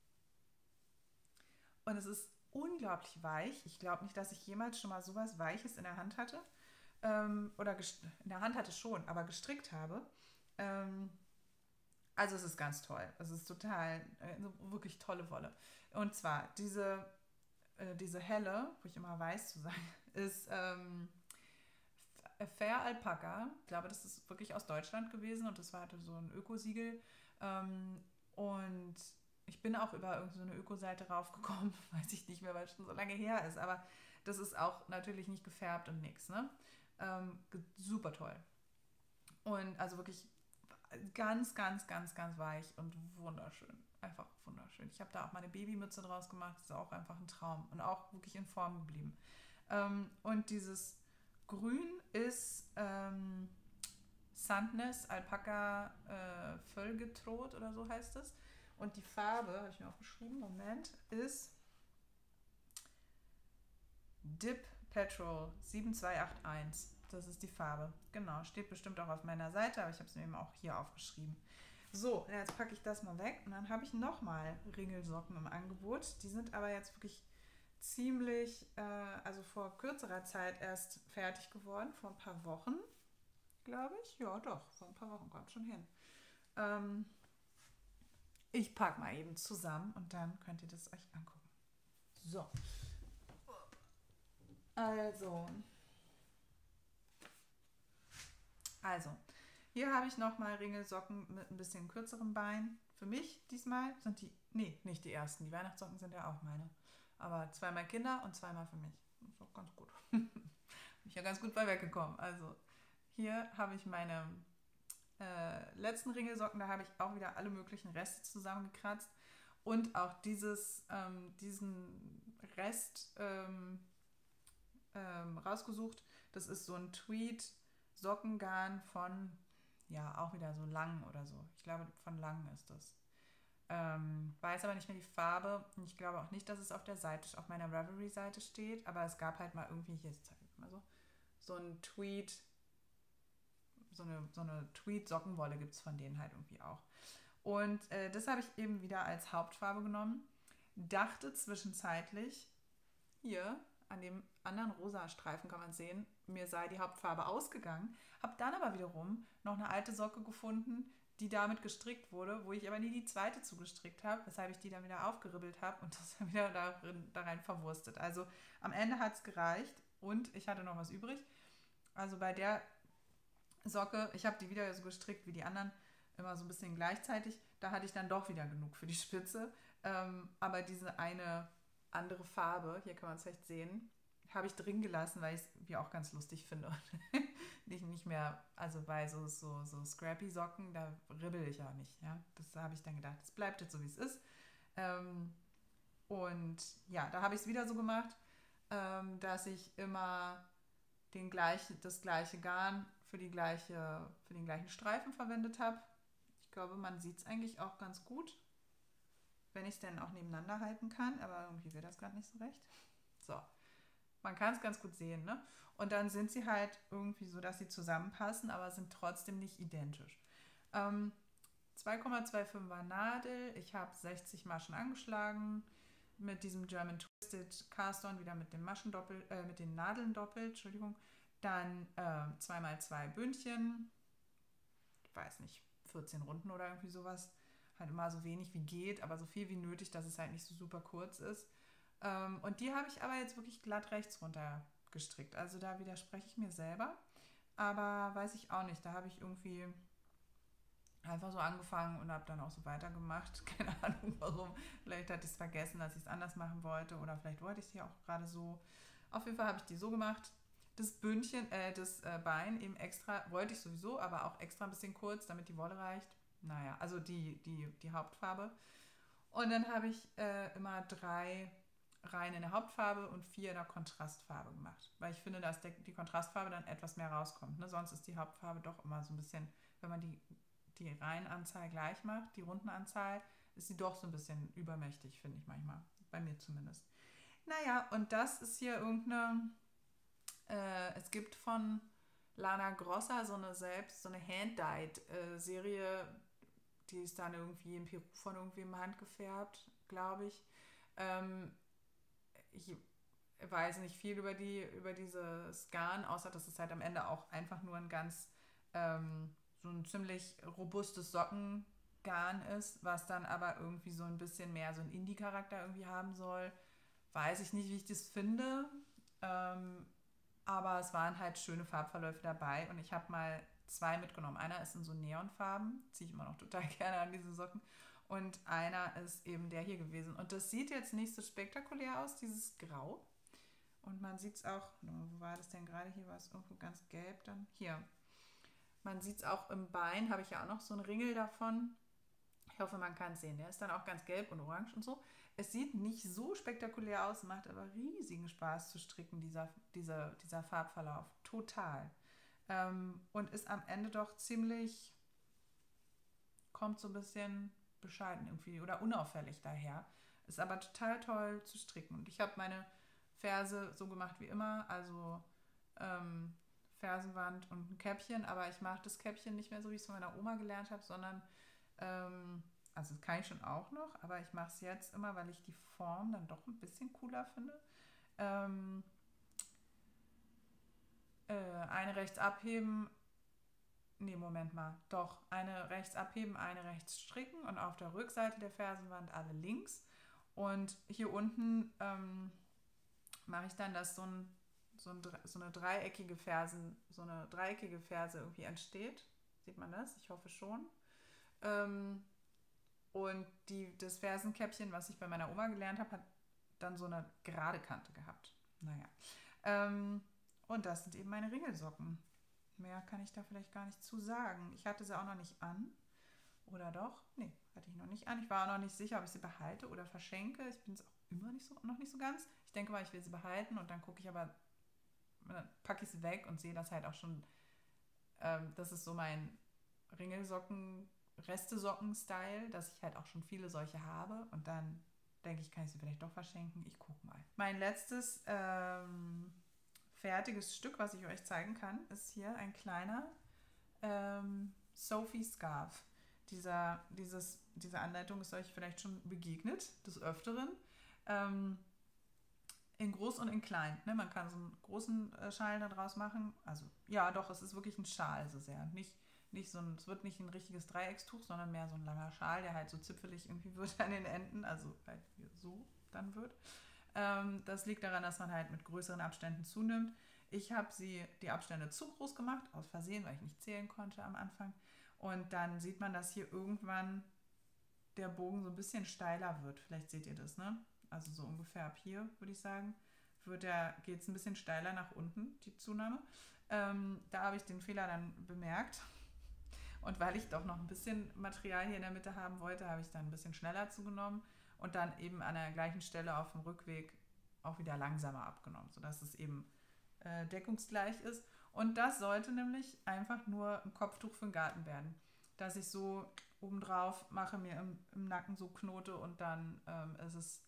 Und es ist unglaublich weich. Ich glaube nicht, dass ich jemals schon mal sowas Weiches in der Hand hatte. Ähm, oder in der Hand hatte schon, aber gestrickt habe. Ähm, also es ist ganz toll. Es ist total, äh, wirklich tolle Wolle. Und zwar diese, äh, diese helle, wo ich immer weiß zu sagen, ist ähm, Fair Alpaca. Ich glaube, das ist wirklich aus Deutschland gewesen und das war hatte so ein Ökosiegel. Ähm, und ich bin auch über irgendeine so eine Öko-Seite raufgekommen, weiß ich nicht mehr, weil es schon so lange her ist, aber das ist auch natürlich nicht gefärbt und nix, ne? Ähm, super toll. Und also wirklich ganz, ganz, ganz, ganz weich und wunderschön. Einfach wunderschön. Ich habe da auch meine Babymütze draus gemacht. Das ist auch einfach ein Traum. Und auch wirklich in Form geblieben. Ähm, und dieses Grün ist ähm, Sandnes Alpaka äh, Völgetrot oder so heißt es. Und die Farbe, habe ich mir aufgeschrieben, Moment, ist Dip Petrol sieben zwei acht eins. Das ist die Farbe. Genau, steht bestimmt auch auf meiner Seite, aber ich habe es mir eben auch hier aufgeschrieben. So, jetzt packe ich das mal weg und dann habe ich nochmal Ringelsocken im Angebot. Die sind aber jetzt wirklich ziemlich, äh, also vor kürzerer Zeit erst fertig geworden, vor ein paar Wochen, glaube ich. Ja, doch, vor ein paar Wochen kommt schon hin. Ähm, ich packe mal eben zusammen und dann könnt ihr das euch angucken. So. Also, also, hier habe ich nochmal Ringelsocken mit ein bisschen kürzerem Bein. Für mich diesmal sind die, nee, nicht die ersten. Die Weihnachtssocken sind ja auch meine. Aber zweimal Kinder und zweimal für mich. Das ist auch ganz gut. Bin ich ja ganz gut bei weggekommen. Also, hier habe ich meine äh, letzten Ringelsocken. Da habe ich auch wieder alle möglichen Reste zusammengekratzt. Und auch dieses, ähm, diesen Rest ähm, ähm, rausgesucht. Das ist so ein Tweed-Sockengarn von, ja, auch wieder so Lang oder so. Ich glaube, von Lang ist das. Ähm, weiß aber nicht mehr die Farbe. Und ich glaube auch nicht, dass es auf der Seite, auf meiner Ravelry-Seite steht. Aber es gab halt mal irgendwie, hier zeige ich mal so, so ein Tweed, so eine, so eine Tweed-Sockenwolle gibt es von denen halt irgendwie auch. Und äh, das habe ich eben wieder als Hauptfarbe genommen. Dachte zwischenzeitlich, hier an dem anderen rosa Streifen kann man sehen, mir sei die Hauptfarbe ausgegangen. Habe dann aber wiederum noch eine alte Socke gefunden, die damit gestrickt wurde, wo ich aber nie die zweite zugestrickt habe, weshalb ich die dann wieder aufgeribbelt habe und das dann wieder darin, da rein verwurstet. Also am Ende hat es gereicht und ich hatte noch was übrig. Also bei der Socke, ich habe die wieder so gestrickt wie die anderen, immer so ein bisschen gleichzeitig. Da hatte ich dann doch wieder genug für die Spitze. Ähm, aber diese eine andere Farbe, hier kann man es vielleicht sehen, habe ich drin gelassen, weil ich es wie auch ganz lustig finde. nicht, nicht mehr, also bei so, so, so scrappy Socken, da ribbel ich ja nicht. Ja? Das habe ich dann gedacht, das bleibt jetzt so, wie es ist. Ähm, und ja, da habe ich es wieder so gemacht, ähm, dass ich immer den gleichen, das gleiche Garn für, die gleiche, für den gleichen Streifen verwendet habe. Ich glaube, man sieht es eigentlich auch ganz gut, wenn ich es dann auch nebeneinander halten kann, aber irgendwie wird das gerade nicht so recht. So, man kann es ganz gut sehen, ne? Und dann sind sie halt irgendwie so, dass sie zusammenpassen, aber sind trotzdem nicht identisch. Ähm, zwei Komma fünfundzwanziger Nadel, ich habe sechzig Maschen angeschlagen, mit diesem German Twisted Cast-On, wieder mit, dem Maschendoppel, äh, mit den Nadeln doppelt, Entschuldigung. Dann äh, zwei mal zwei Bündchen, ich weiß nicht, vierzehn Runden oder irgendwie sowas. Halt immer so wenig wie geht, aber so viel wie nötig, dass es halt nicht so super kurz ist. Ähm, und die habe ich aber jetzt wirklich glatt rechts runter gestrickt. Also da widerspreche ich mir selber. Aber weiß ich auch nicht. Da habe ich irgendwie einfach so angefangen und habe dann auch so weitergemacht. Keine Ahnung warum. Vielleicht hatte ich es vergessen, dass ich es anders machen wollte. Oder vielleicht wollte ich es ja auch gerade so. Auf jeden Fall habe ich die so gemacht. Das Bündchen, äh, das äh, Bein eben extra, wollte ich sowieso, aber auch extra ein bisschen kurz, damit die Wolle reicht. Naja, also die, die, die Hauptfarbe. Und dann habe ich äh, immer drei Reihen in der Hauptfarbe und vier in der Kontrastfarbe gemacht. Weil ich finde, dass der, die Kontrastfarbe dann etwas mehr rauskommt. Ne? Sonst ist die Hauptfarbe doch immer so ein bisschen, wenn man die, die Reihenanzahl gleich macht, die Rundenanzahl, ist sie doch so ein bisschen übermächtig, finde ich manchmal. Bei mir zumindest. Naja, und das ist hier irgendeine, äh, es gibt von Lana Grossa so eine selbst, so eine Hand-Dyed-Serie, die ist dann irgendwie in Peru von irgendwem handgefärbt, glaube ich. Ähm, ich weiß nicht viel über die, über dieses Garn, außer dass es halt am Ende auch einfach nur ein ganz, ähm, so ein ziemlich robustes Sockengarn ist, was dann aber irgendwie so ein bisschen mehr so einen Indie-Charakter irgendwie haben soll. Weiß ich nicht, wie ich das finde. Ähm, aber es waren halt schöne Farbverläufe dabei und ich habe mal zwei mitgenommen. Einer ist in so Neonfarben, ziehe ich immer noch total gerne an diese Socken. Und einer ist eben der hier gewesen. Und das sieht jetzt nicht so spektakulär aus, dieses Grau. Und man sieht es auch, wo war das denn gerade? Hier war es irgendwo ganz gelb dann. Hier. Man sieht es auch im Bein, habe ich ja auch noch so einen Ringel davon. Ich hoffe, man kann es sehen. Der ist dann auch ganz gelb und orange und so. Es sieht nicht so spektakulär aus, macht aber riesigen Spaß zu stricken, dieser, dieser, dieser Farbverlauf. Total. Ähm, und ist am Ende doch ziemlich, kommt so ein bisschen bescheiden irgendwie oder unauffällig daher. Ist aber total toll zu stricken. Und ich habe meine Ferse so gemacht wie immer, also ähm, Fersenwand und ein Käppchen, aber ich mache das Käppchen nicht mehr so, wie ich es von meiner Oma gelernt habe, sondern, ähm, also das kann ich schon auch noch, aber ich mache es jetzt immer, weil ich die Form dann doch ein bisschen cooler finde. Ähm, äh, eine rechts abheben, nee, Moment mal, doch, eine rechts abheben, eine rechts stricken und auf der Rückseite der Fersenwand alle links. Und hier unten ähm, mache ich dann, dass so, ein, so, ein, so eine dreieckige Fersen, so eine dreieckige Ferse irgendwie entsteht. Sieht man das? Ich hoffe schon. Ähm, und die, das Fersenkäppchen, was ich bei meiner Oma gelernt habe, hat dann so eine gerade Kante gehabt. Naja. Ähm, und das sind eben meine Ringelsocken. Mehr kann ich da vielleicht gar nicht zu sagen. Ich hatte sie auch noch nicht an. Oder doch? Nee, hatte ich noch nicht an. Ich war auch noch nicht sicher, ob ich sie behalte oder verschenke. Ich bin es auch immer nicht so, noch nicht so ganz. Ich denke mal, ich will sie behalten und dann gucke ich aber, dann packe ich sie weg und sehe das halt auch schon. Ähm, das ist so mein Ringelsocken, Restesocken-Style, dass ich halt auch schon viele solche habe und dann denke ich, kann ich sie vielleicht doch verschenken. Ich gucke mal. Mein letztes ähm, fertiges Stück, was ich euch zeigen kann, ist hier ein kleiner ähm, Sophie Scarf. Dieser, dieses, diese Anleitung ist euch vielleicht schon begegnet, des Öfteren. Ähm, in groß und in klein. Ne? Man kann so einen großen äh, Schal daraus machen. Also ja, doch, es ist wirklich ein Schal so sehr. Nicht, nicht so ein, es wird nicht ein richtiges Dreieckstuch, sondern mehr so ein langer Schal, der halt so zipfelig irgendwie wird an den Enden, also halt so dann wird. Ähm, das liegt daran, dass man halt mit größeren Abständen zunimmt. Ich habe sie die Abstände zu groß gemacht, aus Versehen, weil ich nicht zählen konnte am Anfang. Und dann sieht man, dass hier irgendwann der Bogen so ein bisschen steiler wird. Vielleicht seht ihr das, ne? Also so ungefähr ab hier, würde ich sagen, geht es ein bisschen steiler nach unten, die Zunahme. Ähm, da habe ich den Fehler dann bemerkt. Und weil ich doch noch ein bisschen Material hier in der Mitte haben wollte, habe ich dann ein bisschen schneller zugenommen und dann eben an der gleichen Stelle auf dem Rückweg auch wieder langsamer abgenommen, sodass es eben äh, deckungsgleich ist. Und das sollte nämlich einfach nur ein Kopftuch für den Garten werden. Dass ich so obendrauf mache, mir im, im Nacken so knote und dann ähm, ist es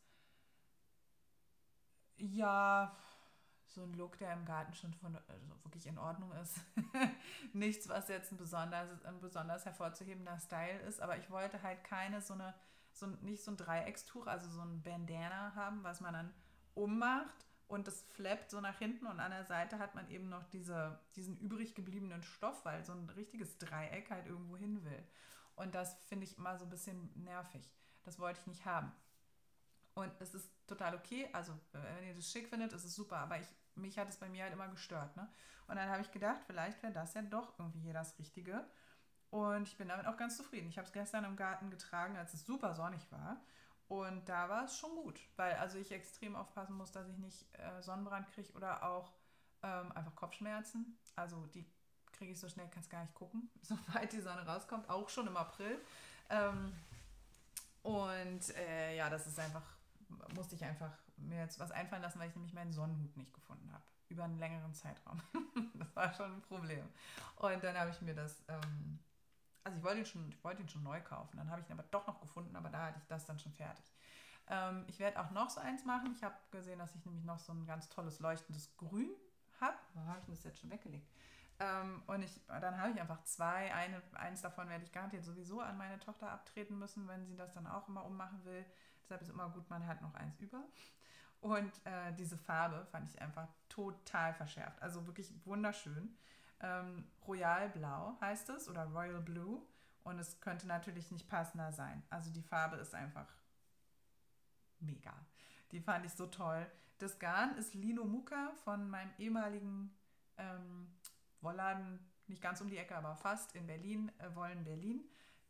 ja so ein Look, der im Garten schon von, also wirklich in Ordnung ist. Nichts, was jetzt ein besonders, ein besonders hervorzuhebender Style ist, aber ich wollte halt keine so eine, so nicht so ein Dreieckstuch, also so ein Bandana haben, was man dann ummacht und das flappt so nach hinten und an der Seite hat man eben noch diese, diesen übrig gebliebenen Stoff, weil so ein richtiges Dreieck halt irgendwo hin will. Und das finde ich immer so ein bisschen nervig. Das wollte ich nicht haben. Und es ist total okay, also wenn ihr das schick findet, ist es super, aber ich, mich hat es bei mir halt immer gestört. Ne? Und dann habe ich gedacht, vielleicht wäre das ja doch irgendwie hier das Richtige. Und ich bin damit auch ganz zufrieden. Ich habe es gestern im Garten getragen, als es super sonnig war. Und da war es schon gut, weil also ich extrem aufpassen muss, dass ich nicht äh, Sonnenbrand kriege oder auch ähm, einfach Kopfschmerzen. Also die kriege ich so schnell, kannst gar nicht gucken, sobald die Sonne rauskommt, auch schon im April. Ähm, und äh, ja, das ist einfach, musste ich einfach mir jetzt was einfallen lassen, weil ich nämlich meinen Sonnenhut nicht gefunden habe. Über einen längeren Zeitraum. Das war schon ein Problem. Und dann habe ich mir das, ähm, also ich wollte ihn schon, ich wollte ihn schon neu kaufen. Dann habe ich ihn aber doch noch gefunden, aber da hatte ich das dann schon fertig. Ähm, ich werde auch noch so eins machen. Ich habe gesehen, dass ich nämlich noch so ein ganz tolles leuchtendes Grün habe. Wo habe ich das jetzt schon weggelegt? Ähm, und ich, dann habe ich einfach zwei. Eine, eins davon werde ich garantiert sowieso an meine Tochter abtreten müssen, wenn sie das dann auch immer ummachen will. Deshalb ist es immer gut, man hat noch eins über. Und äh, diese Farbe fand ich einfach total verschärft. Also wirklich wunderschön. Ähm, Royal Blau heißt es oder Royal Blue. Und es könnte natürlich nicht passender sein. Also die Farbe ist einfach mega. Die fand ich so toll. Das Garn ist Lino Muka von meinem ehemaligen ähm, Wollladen, nicht ganz um die Ecke, aber fast in Berlin, äh, Wollen Berlin.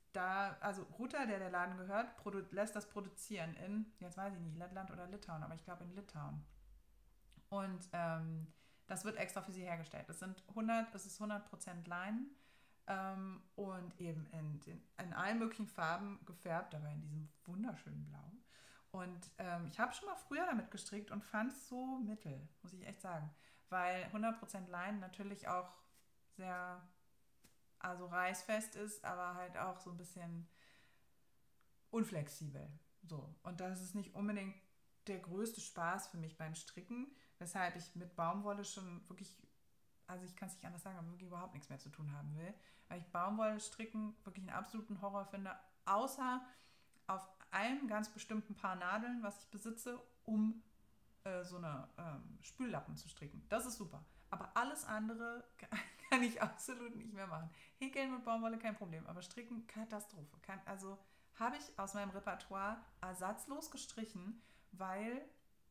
da, also Ruta, der der Laden gehört, produ- lässt das produzieren in, jetzt weiß ich nicht, Lettland oder Litauen, aber ich glaube in Litauen. Und ähm, das wird extra für sie hergestellt. Es sind hundert, es ist hundert Prozent Leinen ähm, und eben in, den, in allen möglichen Farben gefärbt, aber in diesem wunderschönen Blau. Und ähm, ich habe schon mal früher damit gestrickt und fand es so mittel, muss ich echt sagen. Weil hundert Prozent Leinen natürlich auch sehr, also reißfest ist, aber halt auch so ein bisschen unflexibel. So. Und das ist nicht unbedingt der größte Spaß für mich beim Stricken, weshalb ich mit Baumwolle schon wirklich, also ich kann es nicht anders sagen, aber wirklich überhaupt nichts mehr zu tun haben will. Weil ich Baumwolle stricken wirklich einen absoluten Horror finde, außer auf einem ganz bestimmten Paar Nadeln, was ich besitze, um äh, so eine ähm, Spüllappen zu stricken. Das ist super. Aber alles andere kann ich absolut nicht mehr machen. Häkeln mit Baumwolle kein Problem, aber stricken Katastrophe. Kann, also habe ich aus meinem Repertoire ersatzlos gestrichen, weil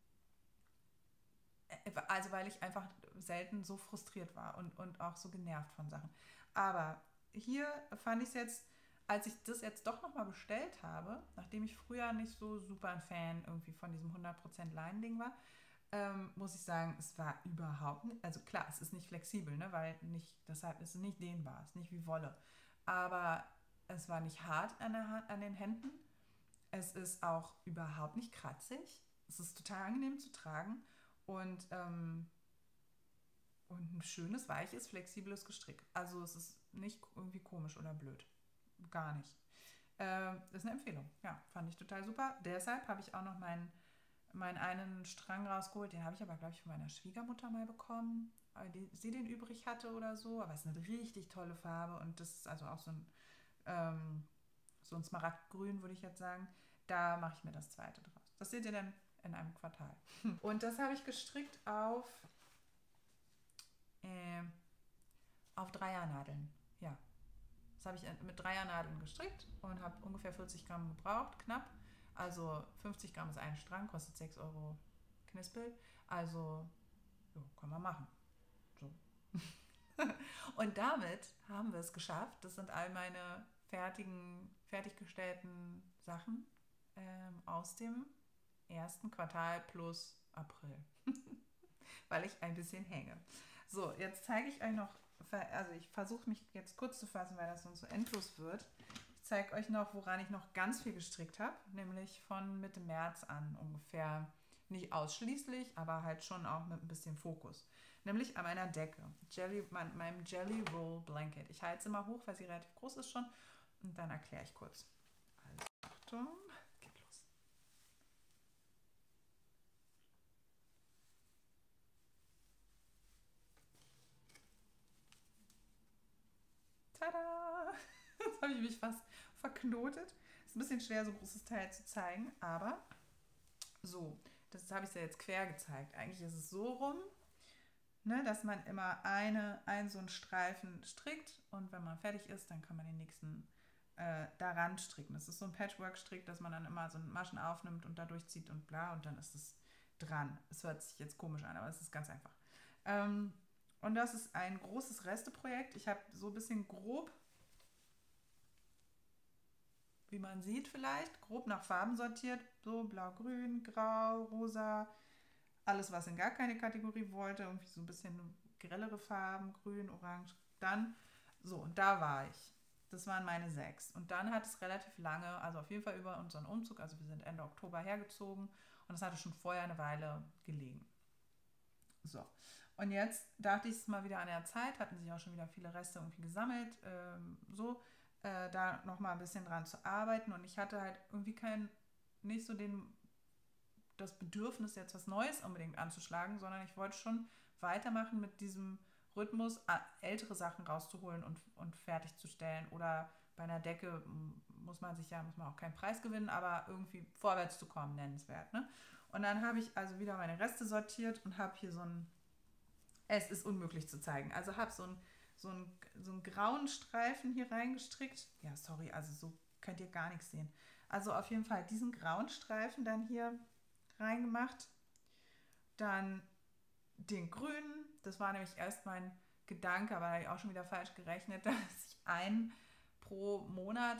äh, also weil ich einfach selten so frustriert war und, und auch so genervt von Sachen. Aber hier fand ich es jetzt, als ich das jetzt doch nochmal bestellt habe, nachdem ich früher nicht so super ein Fan irgendwie von diesem hundert Prozent Leinen-Ding war, ähm, muss ich sagen, es war überhaupt nicht, also klar, es ist nicht flexibel, ne, weil nicht, deshalb ist es nicht dehnbar, es ist nicht wie Wolle. Aber es war nicht hart an, der, Hand- an den Händen. Es ist auch überhaupt nicht kratzig. Es ist total angenehm zu tragen und, ähm, und ein schönes, weiches, flexibles Gestrick. Also es ist nicht irgendwie komisch oder blöd. Gar nicht. Ähm, das ist eine Empfehlung. Ja, fand ich total super. Deshalb habe ich auch noch meinen, meinen einen Strang rausgeholt. Den habe ich aber, glaube ich, von meiner Schwiegermutter mal bekommen, weil die, sie den übrig hatte oder so. Aber es ist eine richtig tolle Farbe und das ist also auch so ein, ähm, so ein Smaragdgrün, würde ich jetzt sagen. Da mache ich mir das zweite draus. Das seht ihr dann in einem Quartal. Und das habe ich gestrickt auf, äh, auf Dreiernadeln. Ja, das habe ich mit Dreiernadeln gestrickt und habe ungefähr vierzig Gramm gebraucht, knapp. Also fünfzig Gramm ist ein Strang, kostet sechs Euro Knispel. Also, jo, kann man machen. So. Und damit haben wir es geschafft. Das sind all meine fertigen, fertiggestellten Sachen ähm, aus dem ersten Quartal plus April, weil ich ein bisschen hänge. So, jetzt zeige ich euch noch, also ich versuche mich jetzt kurz zu fassen, weil das sonst so endlos wird. Ich zeige euch noch, woran ich noch ganz viel gestrickt habe, nämlich von Mitte März an ungefähr. Nicht ausschließlich, aber halt schon auch mit ein bisschen Fokus. Nämlich an meiner Decke, Jelly, mein, meinem Jelly Roll Blanket. Ich halte sie mal hoch, weil sie relativ groß ist schon. Und dann erkläre ich kurz. Also, Achtung, geht los. Tada! Jetzt habe ich mich fast verknotet. Ist ein bisschen schwer, so ein großes Teil zu zeigen, aber so, das habe ich ja jetzt quer gezeigt. Eigentlich ist es so rum, ne, dass man immer eine, einen so einen Streifen strickt und wenn man fertig ist, dann kann man den nächsten äh, daran stricken. Das ist so ein Patchwork-Strick, dass man dann immer so Maschen aufnimmt und da durchzieht und bla und dann ist es dran. Es hört sich jetzt komisch an, aber es ist ganz einfach. Ähm, und das ist ein großes Resteprojekt. Ich habe so ein bisschen grob, wie man sieht vielleicht, grob nach Farben sortiert. So blau, grün, grau, rosa, alles, was in gar keine Kategorie wollte, irgendwie so ein bisschen grellere Farben, grün, orange. Dann, so, und da war ich. Das waren meine sechs. Und dann hat es relativ lange, also auf jeden Fall über unseren Umzug, also wir sind Ende Oktober hergezogen und es hatte schon vorher eine Weile gelegen. So, und jetzt dachte ich es mal wieder an der Zeit, hatten sich auch schon wieder viele Reste irgendwie gesammelt, ähm, so, äh, da nochmal ein bisschen dran zu arbeiten und ich hatte halt irgendwie kein, nicht so den das Bedürfnis, jetzt was Neues unbedingt anzuschlagen, sondern ich wollte schon weitermachen mit diesem Rhythmus, ältere Sachen rauszuholen und, und fertigzustellen. Oder bei einer Decke muss man sich ja, muss man auch keinen Preis gewinnen, aber irgendwie vorwärts zu kommen, nennenswert. Ne? Und dann habe ich also wieder meine Reste sortiert und habe hier so ein, es ist unmöglich zu zeigen, also habe so ein so einen, so einen grauen Streifen hier reingestrickt. Ja, sorry, also so könnt ihr gar nichts sehen. Also auf jeden Fall diesen grauen Streifen dann hier reingemacht. Dann den grünen, das war nämlich erst mein Gedanke, aber da habe ich auch schon wieder falsch gerechnet, dass ich einen pro Monat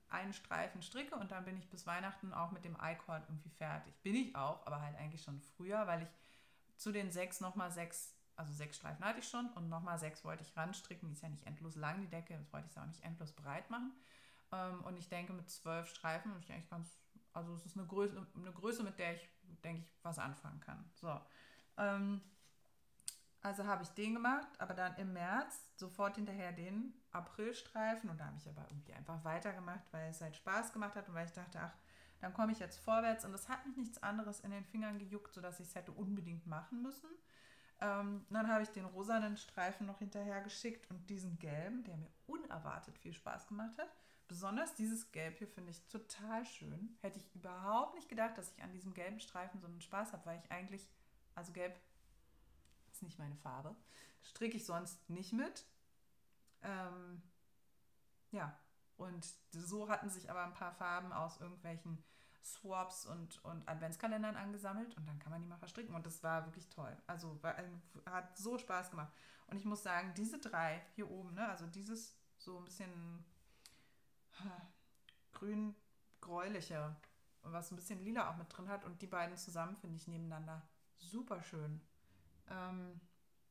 einen Streifen stricke und dann bin ich bis Weihnachten auch mit dem I-Cord irgendwie fertig. Bin ich auch, aber halt eigentlich schon früher, weil ich zu den sechs nochmal sechs, also sechs Streifen hatte ich schon und nochmal sechs wollte ich ranstricken. Die ist ja nicht endlos lang, die Decke, das wollte ich auch nicht endlos breit machen. Und ich denke, mit zwölf Streifen ist eigentlich ganz, also es ist eine Größe, eine Größe, mit der ich, denke ich, was anfangen kann. So, ähm, also habe ich den gemacht, aber dann im März sofort hinterher den Aprilstreifen und da habe ich aber irgendwie einfach weitergemacht, weil es halt Spaß gemacht hat und weil ich dachte, ach, dann komme ich jetzt vorwärts und es hat mich nichts anderes in den Fingern gejuckt, sodass ich es hätte unbedingt machen müssen. Ähm, dann habe ich den rosanen Streifen noch hinterher geschickt und diesen gelben, der mir unerwartet viel Spaß gemacht hat. Besonders dieses Gelb hier finde ich total schön. Hätte ich überhaupt nicht gedacht, dass ich an diesem gelben Streifen so einen Spaß habe, weil ich eigentlich, also gelb ist nicht meine Farbe, stricke ich sonst nicht mit. Ähm, ja, und so hatten sich aber ein paar Farben aus irgendwelchen Swaps und, und Adventskalendern angesammelt und dann kann man die mal verstricken und das war wirklich toll. Also war, hat so Spaß gemacht. Und ich muss sagen, diese drei hier oben, ne, also dieses so ein bisschen grün-gräuliche, was ein bisschen lila auch mit drin hat und die beiden zusammen finde ich nebeneinander super schön. Ähm,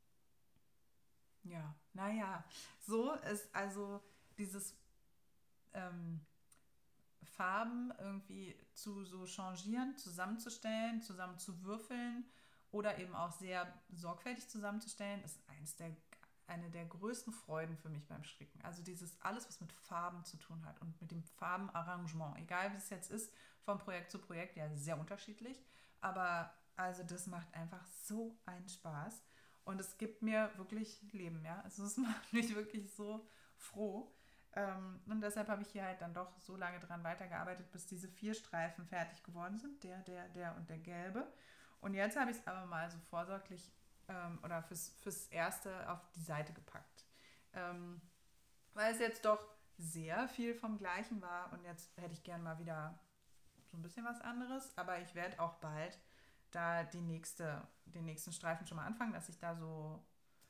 ja, naja, so ist also dieses ähm, Farben irgendwie zu so changieren, zusammenzustellen, zusammen zu würfeln oder eben auch sehr sorgfältig zusammenzustellen, ist eins der, eine der größten Freuden für mich beim Stricken. Also dieses alles, was mit Farben zu tun hat und mit dem Farbenarrangement, egal wie es jetzt ist, von Projekt zu Projekt, ja sehr unterschiedlich, aber also das macht einfach so einen Spaß und es gibt mir wirklich Leben, ja. Also es macht mich wirklich so froh. Ähm, und deshalb habe ich hier halt dann doch so lange dran weitergearbeitet, bis diese vier Streifen fertig geworden sind. Der, der, der und der gelbe. Und jetzt habe ich es aber mal so vorsorglich ähm, oder fürs, fürs Erste auf die Seite gepackt. Ähm, weil es jetzt doch sehr viel vom Gleichen war und jetzt hätte ich gern mal wieder so ein bisschen was anderes. Aber ich werde auch bald da die nächste, den nächsten Streifen schon mal anfangen, dass ich da so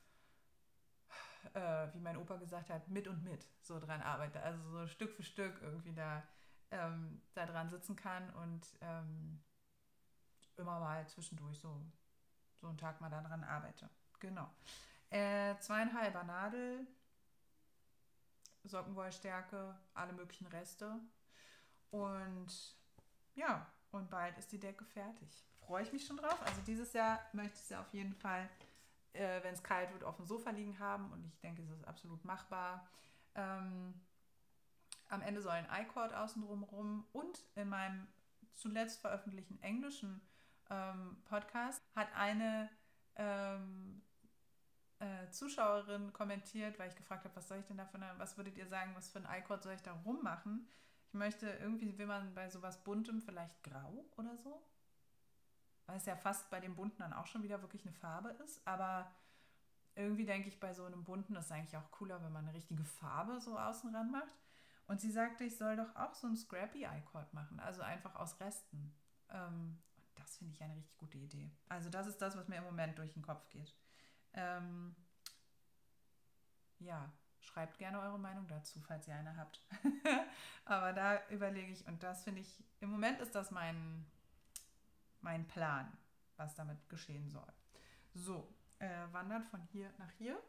äh, wie mein Opa gesagt hat, mit und mit so dran arbeite. Also so Stück für Stück irgendwie da, ähm, da dran sitzen kann und ähm, immer mal zwischendurch so, so einen Tag mal daran arbeite. Genau. Äh, zweieinhalber Nadel, Sockenwollstärke, alle möglichen Reste. Und ja, und bald ist die Decke fertig. Freue ich mich schon drauf. Also dieses Jahr möchte ich sie auf jeden Fall äh, wenn es kalt wird, auf dem Sofa liegen haben und ich denke, es ist absolut machbar. Ähm, am Ende soll ein I-Cord außenrum rum und in meinem zuletzt veröffentlichten englischen ähm, Podcast hat eine ähm, äh, Zuschauerin kommentiert, weil ich gefragt habe, was soll ich denn da für eine, was würdet ihr sagen, was für ein I-Cord soll ich da rummachen? Ich möchte irgendwie, will man bei sowas Buntem vielleicht grau oder so? Weil es ja fast bei dem Bunten dann auch schon wieder wirklich eine Farbe ist, aber irgendwie denke ich, bei so einem Bunten ist es eigentlich auch cooler, wenn man eine richtige Farbe so außen ran macht. Und sie sagte, ich soll doch auch so ein Scrappy I-Cord machen, also einfach aus Resten. Ähm, das finde ich eine richtig gute Idee. Also das ist das, was mir im Moment durch den Kopf geht. Ähm, ja, schreibt gerne eure Meinung dazu, falls ihr eine habt. Aber da überlege ich, und das finde ich, im Moment ist das mein, mein Plan, was damit geschehen soll. So, äh, wandern von hier nach hier.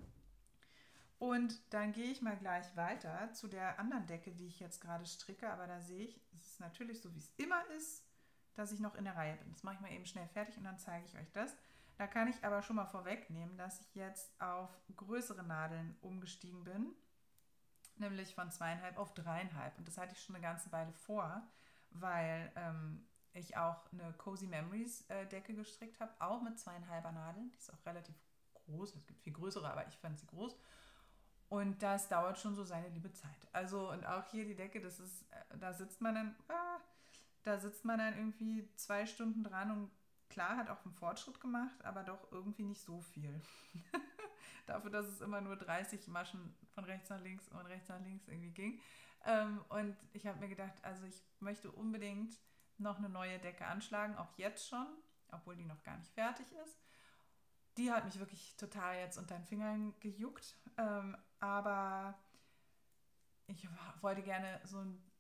Und dann gehe ich mal gleich weiter zu der anderen Decke, die ich jetzt gerade stricke. Aber da sehe ich, es ist natürlich so, wie es immer ist, dass ich noch in der Reihe bin. Das mache ich mal eben schnell fertig und dann zeige ich euch das. Da kann ich aber schon mal vorwegnehmen, dass ich jetzt auf größere Nadeln umgestiegen bin. Nämlich von zweieinhalb auf dreieinhalb. Und das hatte ich schon eine ganze Weile vor, weil ähm, ich auch eine Cozy Memories äh, Decke gestrickt habe, auch mit zweieinhalber Nadeln. Die ist auch relativ groß. Es gibt viel größere, aber ich fand sie groß. Und das dauert schon so seine liebe Zeit. Also, und auch hier die Decke, das ist, da sitzt man dann, ah, da sitzt man dann irgendwie zwei Stunden dran und klar, hat auch einen Fortschritt gemacht, aber doch irgendwie nicht so viel. Dafür, dass es immer nur dreißig Maschen von rechts nach links und rechts nach links irgendwie ging. Ähm, und ich habe mir gedacht, also ich möchte unbedingt noch eine neue Decke anschlagen, auch jetzt schon, obwohl die noch gar nicht fertig ist. Die hat mich wirklich total jetzt unter den Fingern gejuckt. Ähm, aber ich wollte gerne so ein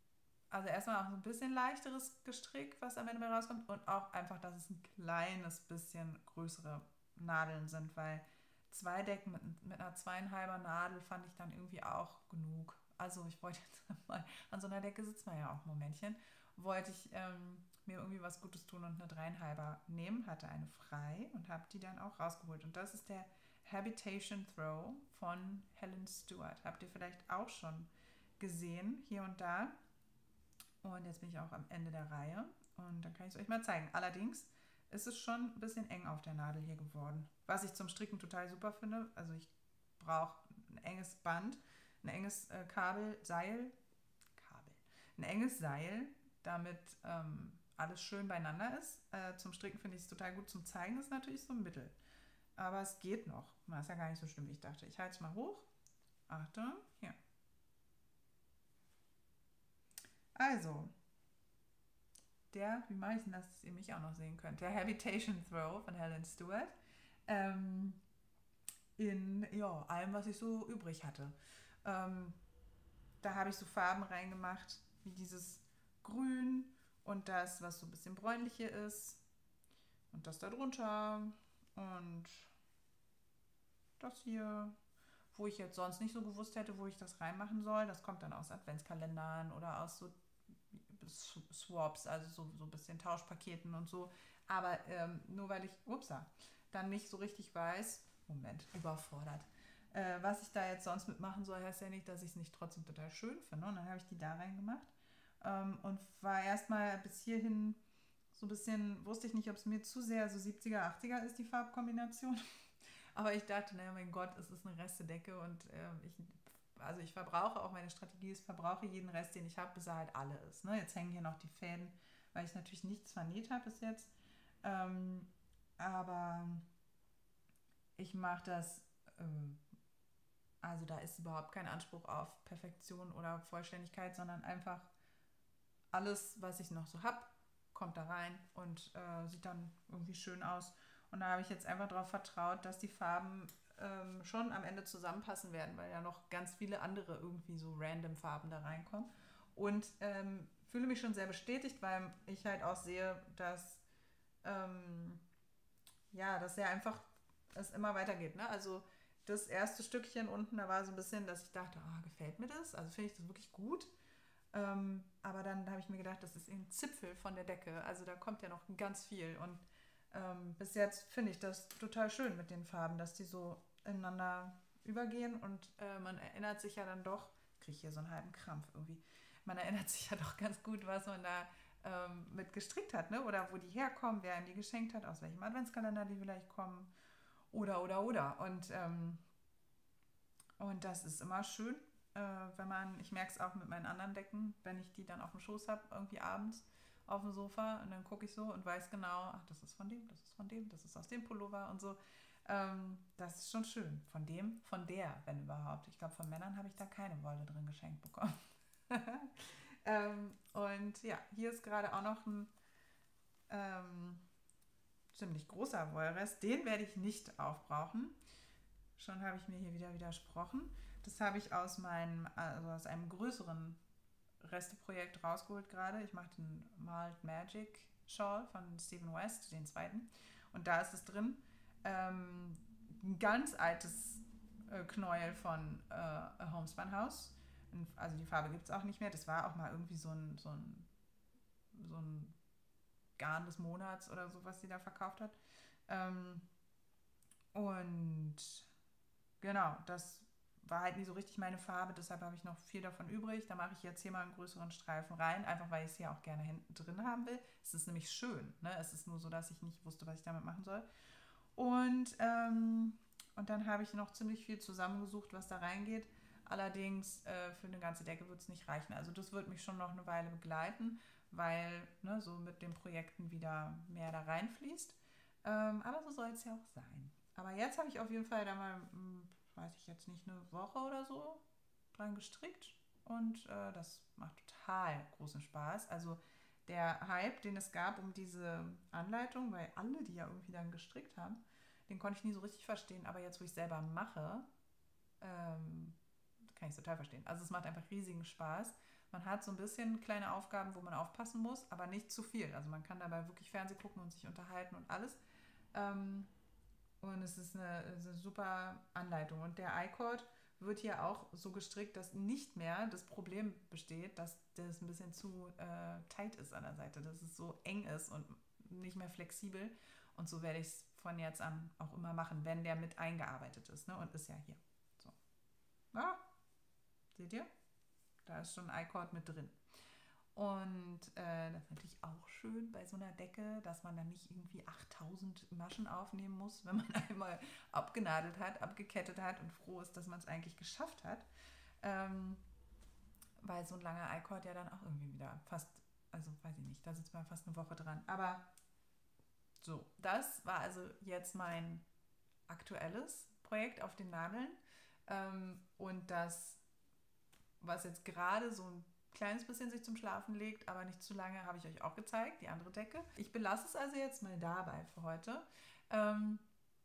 also erstmal auch so ein bisschen leichteres Gestrick, was am Ende mehr rauskommt und auch einfach, dass es ein kleines bisschen größere Nadeln sind, weil zwei Decken mit, mit einer zweieinhalber Nadel fand ich dann irgendwie auch genug. Also ich wollte jetzt mal, an so einer Decke sitzt man ja auch ein Momentchen, wollte ich ähm, mir irgendwie was Gutes tun und eine dreieinhalber nehmen, hatte eine frei und habe die dann auch rausgeholt. Und das ist der Habitation Throw von Helen Stewart. Habt ihr vielleicht auch schon gesehen, hier und da. Und jetzt bin ich auch am Ende der Reihe und dann kann ich es euch mal zeigen. Allerdings ist es schon ein bisschen eng auf der Nadel hier geworden. Was ich zum Stricken total super finde. Also ich brauche ein enges Band, ein enges äh, Kabel, Seil, Kabel, ein enges Seil, damit ähm, alles schön beieinander ist. Äh, zum Stricken finde ich es total gut. Zum Zeigen ist natürlich so ein Mittel. Aber es geht noch. Das ist ja gar nicht so schlimm, wie ich dachte. Ich halte es mal hoch. Achtung, hier. Also, der, wie mache ich denn, dass ihr mich auch noch sehen könnt? Der Habitation Throw von Helen Stewart. Ähm, in ja, allem, was ich so übrig hatte. Ähm, da habe ich so Farben reingemacht, wie dieses Grün und das, was so ein bisschen bräunlich hier ist. Und das da drunter. Und das hier, wo ich jetzt sonst nicht so gewusst hätte, wo ich das reinmachen soll. Das kommt dann aus Adventskalendern oder aus so Swaps, also so, so ein bisschen Tauschpaketen und so. Aber ähm, nur weil ich, upsa, dann nicht so richtig weiß, Moment, überfordert, äh, was ich da jetzt sonst mitmachen soll, heißt ja nicht, dass ich es nicht trotzdem total schön finde. Und dann habe ich die da reingemacht ähm, und war erstmal bis hierhin so ein bisschen, wusste ich nicht, ob es mir zu sehr so siebziger, achtziger ist, die Farbkombination. Aber ich dachte, naja, mein Gott, es ist eine Restedecke und äh, ich also ich verbrauche auch, meine Strategie ist, verbrauche jeden Rest, den ich habe, bis er halt alle ist. Ne? Jetzt hängen hier noch die Fäden, weil ich natürlich nichts vernäht habe bis jetzt. Ähm, aber ich mache das, ähm, also da ist überhaupt kein Anspruch auf Perfektion oder Vollständigkeit, sondern einfach alles, was ich noch so habe, kommt da rein und äh, sieht dann irgendwie schön aus. Und da habe ich jetzt einfach darauf vertraut, dass die Farben ähm, schon am Ende zusammenpassen werden, weil ja noch ganz viele andere irgendwie so random Farben da reinkommen. Und ähm, fühle mich schon sehr bestätigt, weil ich halt auch sehe, dass ähm, ja, dass ja einfach es immer weitergeht. Ne? Also das erste Stückchen unten, da war so ein bisschen, dass ich dachte, oh, gefällt mir das? Also finde ich das wirklich gut. Ähm, aber dann habe ich mir gedacht, das ist ein Zipfel von der Decke. Also da kommt ja noch ganz viel. Und ähm, bis jetzt finde ich das total schön mit den Farben, dass die so ineinander übergehen. Und äh, man erinnert sich ja dann doch, kriege ich hier so einen halben Krampf irgendwie, man erinnert sich ja doch ganz gut, was man da ähm, mit gestrickt hat. Ne? Oder wo die herkommen, wer einem die geschenkt hat, aus welchem Adventskalender die vielleicht kommen. Oder, oder, oder. Und, ähm, und das ist immer schön, äh, wenn man, ich merke es auch mit meinen anderen Decken, wenn ich die dann auf dem Schoß habe, irgendwie abends auf dem Sofa und dann gucke ich so und weiß genau, ach, das ist von dem, das ist von dem, das ist aus dem Pullover und so. Ähm, das ist schon schön. Von dem, von der, wenn überhaupt. Ich glaube, von Männern habe ich da keine Wolle drin geschenkt bekommen. ähm, und ja, hier ist gerade auch noch ein ähm, ziemlich großer Wollrest. Den werde ich nicht aufbrauchen. Schon habe ich mir hier wieder widersprochen. Das habe ich aus meinem, also aus einem größeren Resteprojekt rausgeholt gerade. Ich mache den Malt Magic Shawl von Stephen West, den zweiten. Und da ist es drin. Ähm, ein ganz altes äh, Knäuel von äh, A Homespun House. Also die Farbe gibt es auch nicht mehr. Das war auch mal irgendwie so ein, so ein, so ein Garn des Monats oder so, was sie da verkauft hat. Ähm, und genau, das war halt nie so richtig meine Farbe, deshalb habe ich noch viel davon übrig. Da mache ich jetzt hier mal einen größeren Streifen rein, einfach weil ich es hier auch gerne hinten drin haben will. Es ist nämlich schön, ne? Es ist nur so, dass ich nicht wusste, was ich damit machen soll. Und, ähm, und dann habe ich noch ziemlich viel zusammengesucht, was da reingeht. Allerdings äh, für eine ganze Decke wird es nicht reichen. Also das wird mich schon noch eine Weile begleiten, weil ne, so mit den Projekten wieder mehr da reinfließt. Ähm, aber so soll es ja auch sein. Aber jetzt habe ich auf jeden Fall da mal, hm, weiß ich jetzt nicht, eine Woche oder so dran gestrickt. Und äh, das macht total großen Spaß. Also der Hype, den es gab um diese Anleitung, weil alle die ja irgendwie dann gestrickt haben, den konnte ich nie so richtig verstehen. Aber jetzt, wo ich selber mache, ähm, kann ich total verstehen. Also es macht einfach riesigen Spaß. Man hat so ein bisschen kleine Aufgaben, wo man aufpassen muss, aber nicht zu viel. Also man kann dabei wirklich Fernsehen gucken und sich unterhalten und alles. Ähm, und es ist eine, eine super Anleitung. Und der iCord wird hier auch so gestrickt, dass nicht mehr das Problem besteht, dass das ein bisschen zu äh, tight ist an der Seite, dass es so eng ist und nicht mehr flexibel. Und so werde ich es von jetzt an auch immer machen, wenn der mit eingearbeitet ist. Ne? Und ist ja hier. So. Ah, seht ihr? Da ist schon ein iCord mit drin. Und äh, das ist natürlich auch schön bei so einer Decke, dass man dann nicht irgendwie achttausend Maschen aufnehmen muss, wenn man einmal abgenadelt hat, abgekettet hat und froh ist, dass man es eigentlich geschafft hat. Ähm, weil so ein langer iCord ja dann auch irgendwie wieder fast, also weiß ich nicht, da sitzt man fast eine Woche dran. Aber so, das war also jetzt mein aktuelles Projekt auf den Nadeln. Ähm, und das, was jetzt gerade so ein kleines bisschen sich zum Schlafen legt, aber nicht zu lange, habe ich euch auch gezeigt, die andere Decke. Ich belasse es also jetzt mal dabei für heute. Ähm,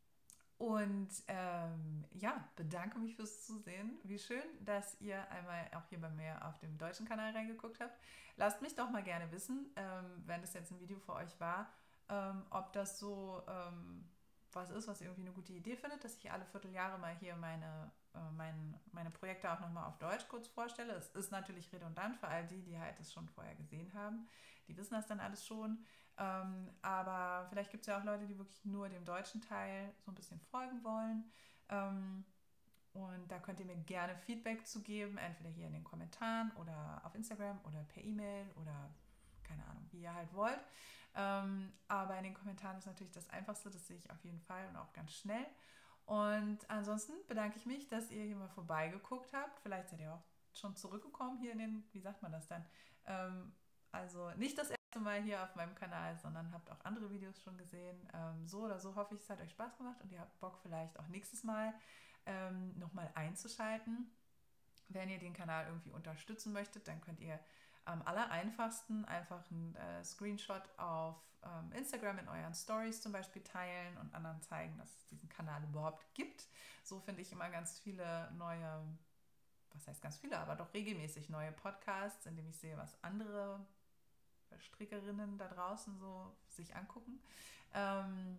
und ähm, ja, bedanke mich fürs Zusehen. Wie schön, dass ihr einmal auch hier bei mir auf dem deutschen Kanal reingeguckt habt. Lasst mich doch mal gerne wissen, ähm, wenn das jetzt ein Video für euch war, ähm, ob das so ähm, was ist, was ihr irgendwie eine gute Idee findet, dass ich alle Vierteljahre mal hier meine, äh, mein, meine Projekte auch nochmal auf Deutsch kurz vorstelle. Es ist natürlich redundant für all die, die halt das schon vorher gesehen haben. Die wissen das dann alles schon. Ähm, aber vielleicht gibt es ja auch Leute, die wirklich nur dem deutschen Teil so ein bisschen folgen wollen. Ähm, und da könnt ihr mir gerne Feedback zu geben, entweder hier in den Kommentaren oder auf Instagram oder per E-Mail oder keine Ahnung, wie ihr halt wollt. Ähm, aber in den Kommentaren ist natürlich das Einfachste, das sehe ich auf jeden Fall und auch ganz schnell. Und ansonsten bedanke ich mich, dass ihr hier mal vorbeigeguckt habt. Vielleicht seid ihr auch schon zurückgekommen hier in den, wie sagt man das dann? Ähm, also nicht das erste Mal hier auf meinem Kanal, sondern habt auch andere Videos schon gesehen. Ähm, so oder so hoffe ich, es hat euch Spaß gemacht und ihr habt Bock vielleicht auch nächstes Mal ähm, nochmal einzuschalten. Wenn ihr den Kanal irgendwie unterstützen möchtet, dann könnt ihr am allereinfachsten einfach einen äh, Screenshot auf ähm, Instagram in euren Stories zum Beispiel teilen und anderen zeigen, dass es diesen Kanal überhaupt gibt. So finde ich immer ganz viele neue, was heißt ganz viele, aber doch regelmäßig neue Podcasts, in denen ich sehe, was andere Strickerinnen da draußen so sich angucken. Ähm,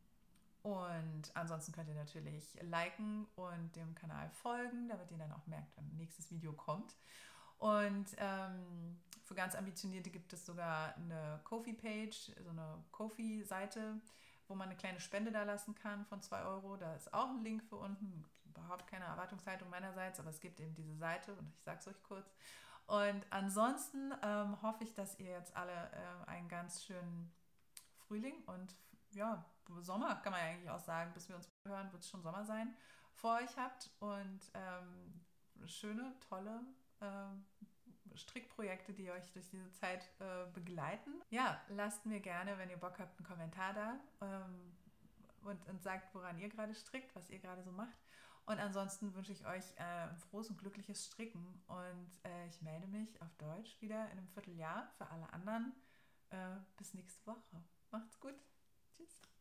Und ansonsten könnt ihr natürlich liken und dem Kanal folgen, damit ihr dann auch merkt, wenn ein nächstes Video kommt. Und ähm, für ganz Ambitionierte gibt es sogar eine Ko-fi-Page, so eine Ko-fi-Seite, wo man eine kleine Spende da lassen kann von zwei Euro. Da ist auch ein Link für unten. Überhaupt keine Erwartungshaltung meinerseits, aber es gibt eben diese Seite und ich sage es euch kurz. Und ansonsten ähm, hoffe ich, dass ihr jetzt alle äh, einen ganz schönen Frühling und ja, Sommer kann man ja eigentlich auch sagen, bis wir uns hören, wird es schon Sommer sein, vor euch habt und ähm, schöne, tolle ähm, Strickprojekte, die euch durch diese Zeit äh, begleiten. Ja, lasst mir gerne, wenn ihr Bock habt, einen Kommentar da ähm, und, und sagt, woran ihr gerade strickt, was ihr gerade so macht. Und ansonsten wünsche ich euch äh, ein frohes und glückliches Stricken und äh, ich melde mich auf Deutsch wieder in einem Vierteljahr für alle anderen. Äh, bis nächste Woche. Macht's gut. Tschüss.